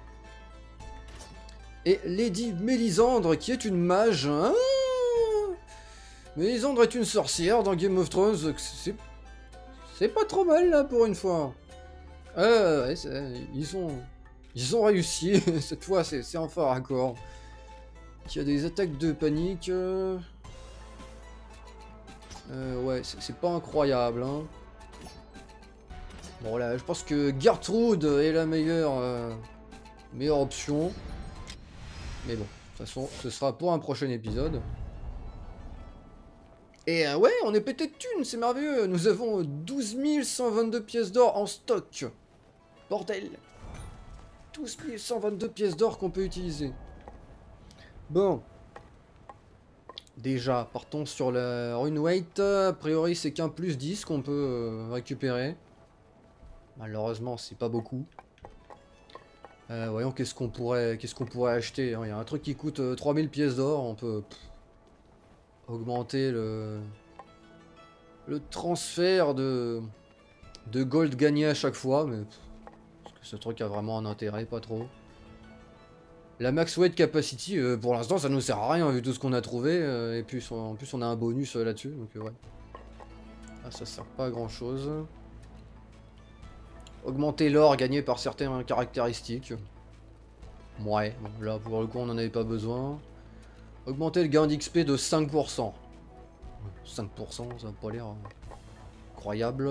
Et Lady Mélisandre, qui est une mage. Hein. Mélisandre est une sorcière dans Game of Thrones. C'est c'est pas trop mal, là, pour une fois. Euh, ouais, ils ont... Ils ont réussi. Cette fois, c'est enfin raccord. Il y a des attaques de panique. Euh, euh, ouais, c'est pas incroyable, hein. Bon, là, je pense que Gertrude est la meilleure, euh, meilleure option. Mais bon, de toute façon, ce sera pour un prochain épisode. Et euh, ouais, on est pété de thunes, c'est merveilleux. Nous avons douze mille cent vingt-deux pièces d'or en stock. Bordel. douze mille cent vingt-deux pièces d'or qu'on peut utiliser. Bon. Déjà, partons sur la rune weight. A priori, c'est qu'un plus dix qu'on peut euh, récupérer. Malheureusement, c'est pas beaucoup. Euh, voyons qu'est-ce qu'on pourrait, qu'est-ce qu'on pourrait acheter. Il y a un truc qui coûte euh, trois mille pièces d'or. On peut pff, augmenter le, le transfert de, de gold gagné à chaque fois. Mais pff, est-ce que ce truc a vraiment un intérêt? Pas trop. La max weight capacity, euh, pour l'instant, ça nous sert à rien vu tout ce qu'on a trouvé. Euh, et puis en plus, on a un bonus euh, là-dessus. Donc euh, ouais. Ah, ça sert pas à grand chose. Augmenter l'or gagné par certaines caractéristiques. Ouais, bon, là pour le coup on n'en avait pas besoin. Augmenter le gain d'X P de cinq pour cent. cinq pour cent, ça n'a pas l'air incroyable.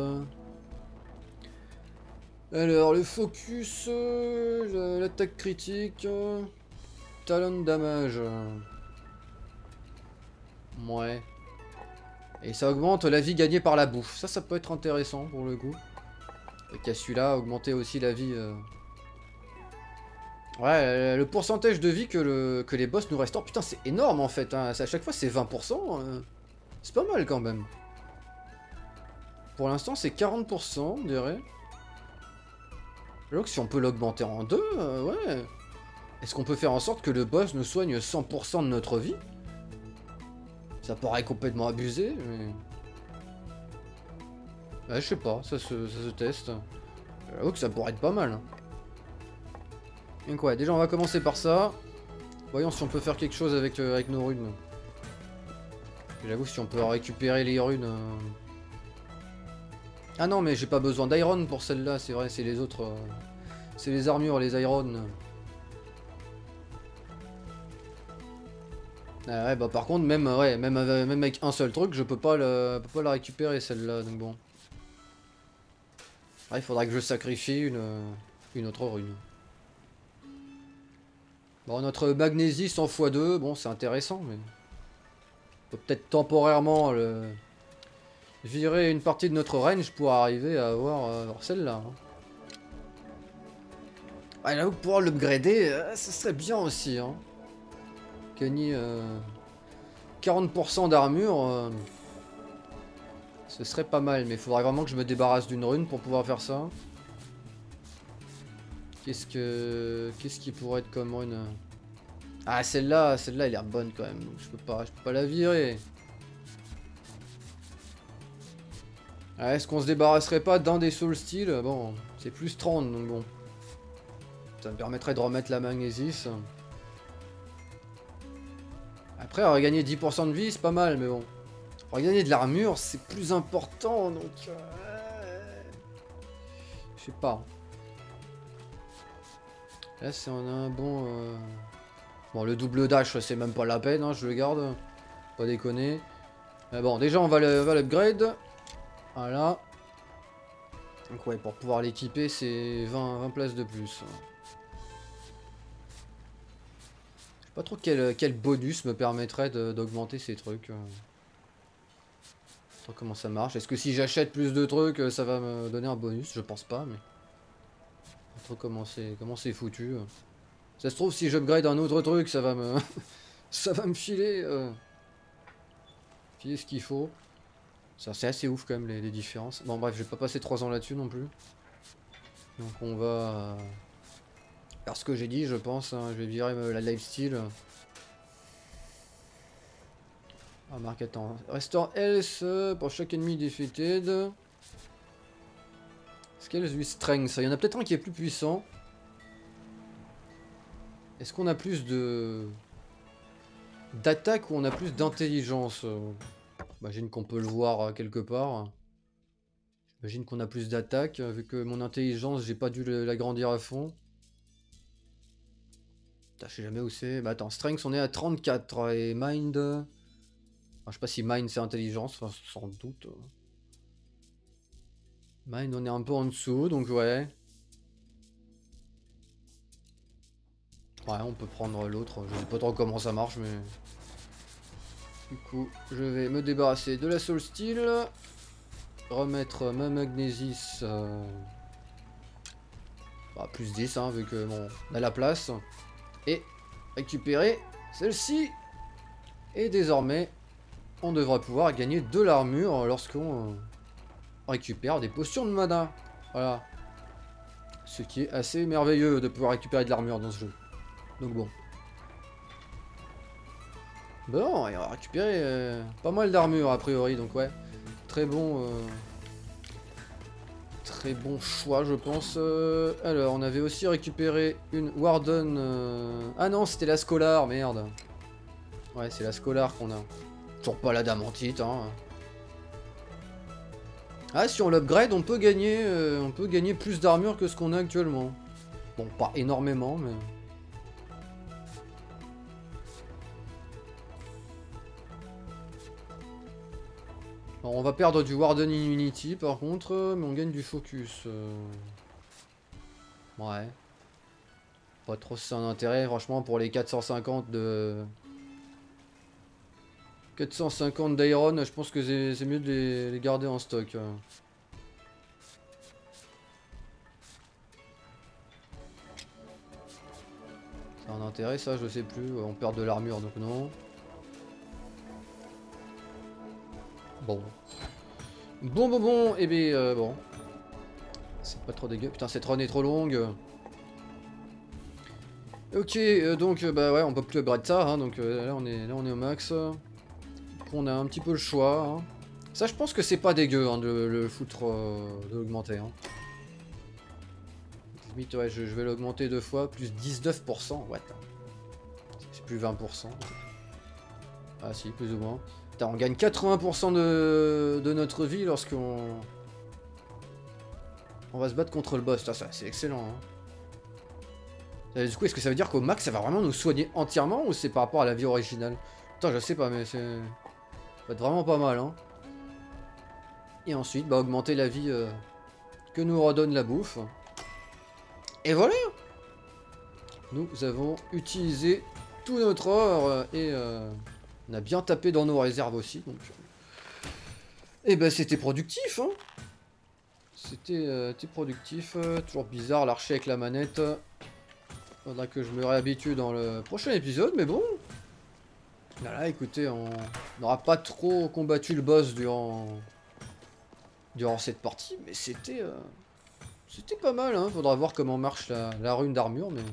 Alors le focus, euh, l'attaque critique, euh, talent damage. Ouais. Et ça augmente la vie gagnée par la bouffe. Ça, ça peut être intéressant pour le coup. Et qu'à celui-là, augmenter aussi la vie... Euh... Ouais, le pourcentage de vie que, le, que les boss nous restaurent, putain, c'est énorme en fait. Hein. À chaque fois, c'est vingt pour cent. Euh... C'est pas mal quand même. Pour l'instant, c'est quarante pour cent, on dirait. Alors que si on peut l'augmenter en deux, euh, ouais. Est-ce qu'on peut faire en sorte que le boss nous soigne cent pour cent de notre vie? Ça paraît complètement abusé, mais... Ouais, je sais pas, ça se, ça se teste. J'avoue que ça pourrait être pas mal. Hein. Donc ouais, déjà on va commencer par ça. Voyons si on peut faire quelque chose avec, euh, avec nos runes. J'avoue si on peut récupérer les runes... Euh... Ah non mais j'ai pas besoin d'iron pour celle-là, c'est vrai, c'est les autres... Euh... C'est les armures, les iron. Ah ouais, bah par contre, même, ouais, même, avec, même avec un seul truc, je peux pas, le, peux pas la récupérer celle-là, donc bon. Ah, il faudra que je sacrifie une, une autre rune. Bon, notre magnésis en fois deux, bon, c'est intéressant, mais... On peut peut-être temporairement le... virer une partie de notre range pour arriver à avoir, euh, avoir celle-là. Hein. Ah, là, pour pouvoir l'upgrader, euh, ça serait bien aussi, hein. Gagner euh, quarante pour cent d'armure, euh, ce serait pas mal, mais il faudrait vraiment que je me débarrasse d'une rune pour pouvoir faire ça. Qu'est-ce que... Qu'est-ce qui pourrait être comme rune? Ah, celle-là, celle-là, elle est bonne quand même, donc je peux pas, je peux pas la virer. Ah, est-ce qu'on se débarrasserait pas d'un des soul steel? Bon, c'est plus trente, donc bon. Ça me permettrait de remettre la magnésis. Après, regagner dix pour cent de vie, c'est pas mal, mais bon. Regagner de l'armure, c'est plus important, donc... Euh... Je sais pas. Là, c'est on a un bon... Euh... Bon, le double dash, c'est même pas la peine, hein, je le garde. Pas déconner. Mais bon, déjà, on va l'upgrade. Voilà. Donc ouais, pour pouvoir l'équiper, c'est vingt, vingt places de plus. Pas trop quel, quel bonus me permettrait d'augmenter ces trucs. Euh. Comment ça marche. Est-ce que si j'achète plus de trucs, ça va me donner un bonus? Je pense pas, mais... Pas trop comment c'est comment c'est foutu. Ça se trouve, si j'upgrade un autre truc, ça va me... ça va me filer... Euh... Filer ce qu'il faut. C'est assez ouf quand même, les, les différences. Bon bref, je vais pas passer trois ans là-dessus non plus. Donc on va... faire ce que j'ai dit, je pense. Hein. Je vais virer la lifesteal. Ah, marque, attends. Restore health pour chaque ennemi defeated. Scales with strength. Il y en a peut-être un qui est plus puissant. Est-ce qu'on a plus de... d'attaque ou on a plus d'intelligence? J'imagine qu'on peut le voir quelque part. J'imagine qu'on a plus d'attaque. Vu que mon intelligence, j'ai pas dû l'agrandir à fond. Putain, je sais jamais où c'est. Bah attends, strength, on est à trente-quatre. Et mind... Enfin, je sais pas si mind c'est intelligence, enfin, sans doute. Mind, on est un peu en dessous, donc ouais. Ouais, on peut prendre l'autre. Je sais pas trop comment ça marche, mais... Du coup, je vais me débarrasser de la soul steel. Remettre ma magnésis... Euh... Bah, plus dix, hein, vu que bon, on a la place. Et récupérer celle-ci. Et désormais... on devra pouvoir gagner de l'armure lorsqu'on euh, récupère des potions de mana. Voilà. Ce qui est assez merveilleux de pouvoir récupérer de l'armure dans ce jeu. Donc bon. Bon, il va récupérer euh, pas mal d'armure a priori, donc ouais. Très bon... Euh, très bon choix, je pense. Euh, alors, on avait aussi récupéré une Warden... Euh... Ah non, c'était la Scholar, merde. Ouais, c'est la Scholar qu'on a. Toujours pas la damantite, hein. Ah, si on l'upgrade, on peut gagner, euh, on peut gagner plus d'armure que ce qu'on a actuellement. Bon, pas énormément, mais... Alors, on va perdre du Warden Immunity, par contre, mais on gagne du focus. Euh... Ouais. Pas trop si c'est un intérêt, franchement, pour les quatre cent cinquante de... quatre cent cinquante d'iron, je pense que c'est mieux de les, les garder en stock. Ça a un intérêt ça, je sais plus. On perd de l'armure donc non. Bon. Bon bon bon, et eh bien euh, bon. C'est pas trop dégueu. Putain, cette run est trop longue. Ok, euh, donc euh, bah ouais, on peut plus upgrade ça, hein, donc euh, là on est là on est au max. Donc, on a un petit peu le choix. Hein. Ça, je pense que c'est pas dégueu hein, de le foutre, euh, de l'augmenter. Hein. Limite, ouais, je, je vais l'augmenter deux fois, plus dix-neuf pour cent. What? C'est plus vingt pour cent. Ah si, plus ou moins. Putain, on gagne quatre-vingts pour cent de, de notre vie lorsqu'on on va se battre contre le boss. Putain, ça, c'est excellent. Hein. Et du coup, est-ce que ça veut dire qu'au max, ça va vraiment nous soigner entièrement ou c'est par rapport à la vie originale? Putain, je sais pas, mais c'est... ça va être vraiment pas mal, hein. Et ensuite, bah, augmenter la vie euh, que nous redonne la bouffe. Et voilà! Nous avons utilisé tout notre or euh, et euh, on a bien tapé dans nos réserves aussi, donc... Et bah, c'était productif, hein. C'était euh, productif. Euh, toujours bizarre, l'archer avec la manette. Faudra que je me réhabitue dans le prochain épisode, mais bon. Voilà, écoutez, on n'aura pas trop combattu le boss durant durant cette partie, mais c'était euh... c'était pas mal, hein. Faudra voir comment marche la, la rune d'armure, mais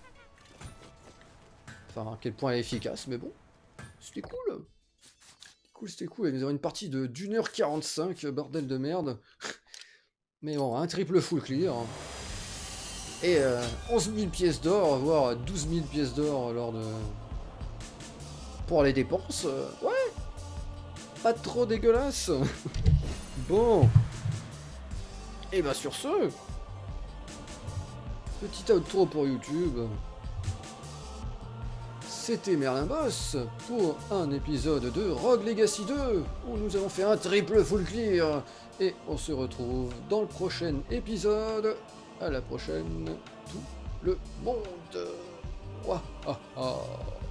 enfin à quel point elle est efficace, mais bon, c'était cool. C'était cool, c'était cool. Et nous avons une partie de d'une heure quarante-cinq, bordel de merde. Mais bon, un triple full clear. Et euh, onze mille pièces d'or, voire douze mille pièces d'or lors de... pour les dépenses. Euh, ouais, pas trop dégueulasse. Bon. Et bah sur ce, petit outro pour YouTube. C'était Merlin Boss pour un épisode de Rogue Legacy deux où nous avons fait un triple full clear. Et on se retrouve dans le prochain épisode. À la prochaine, tout le monde. Ouah, ah, ah.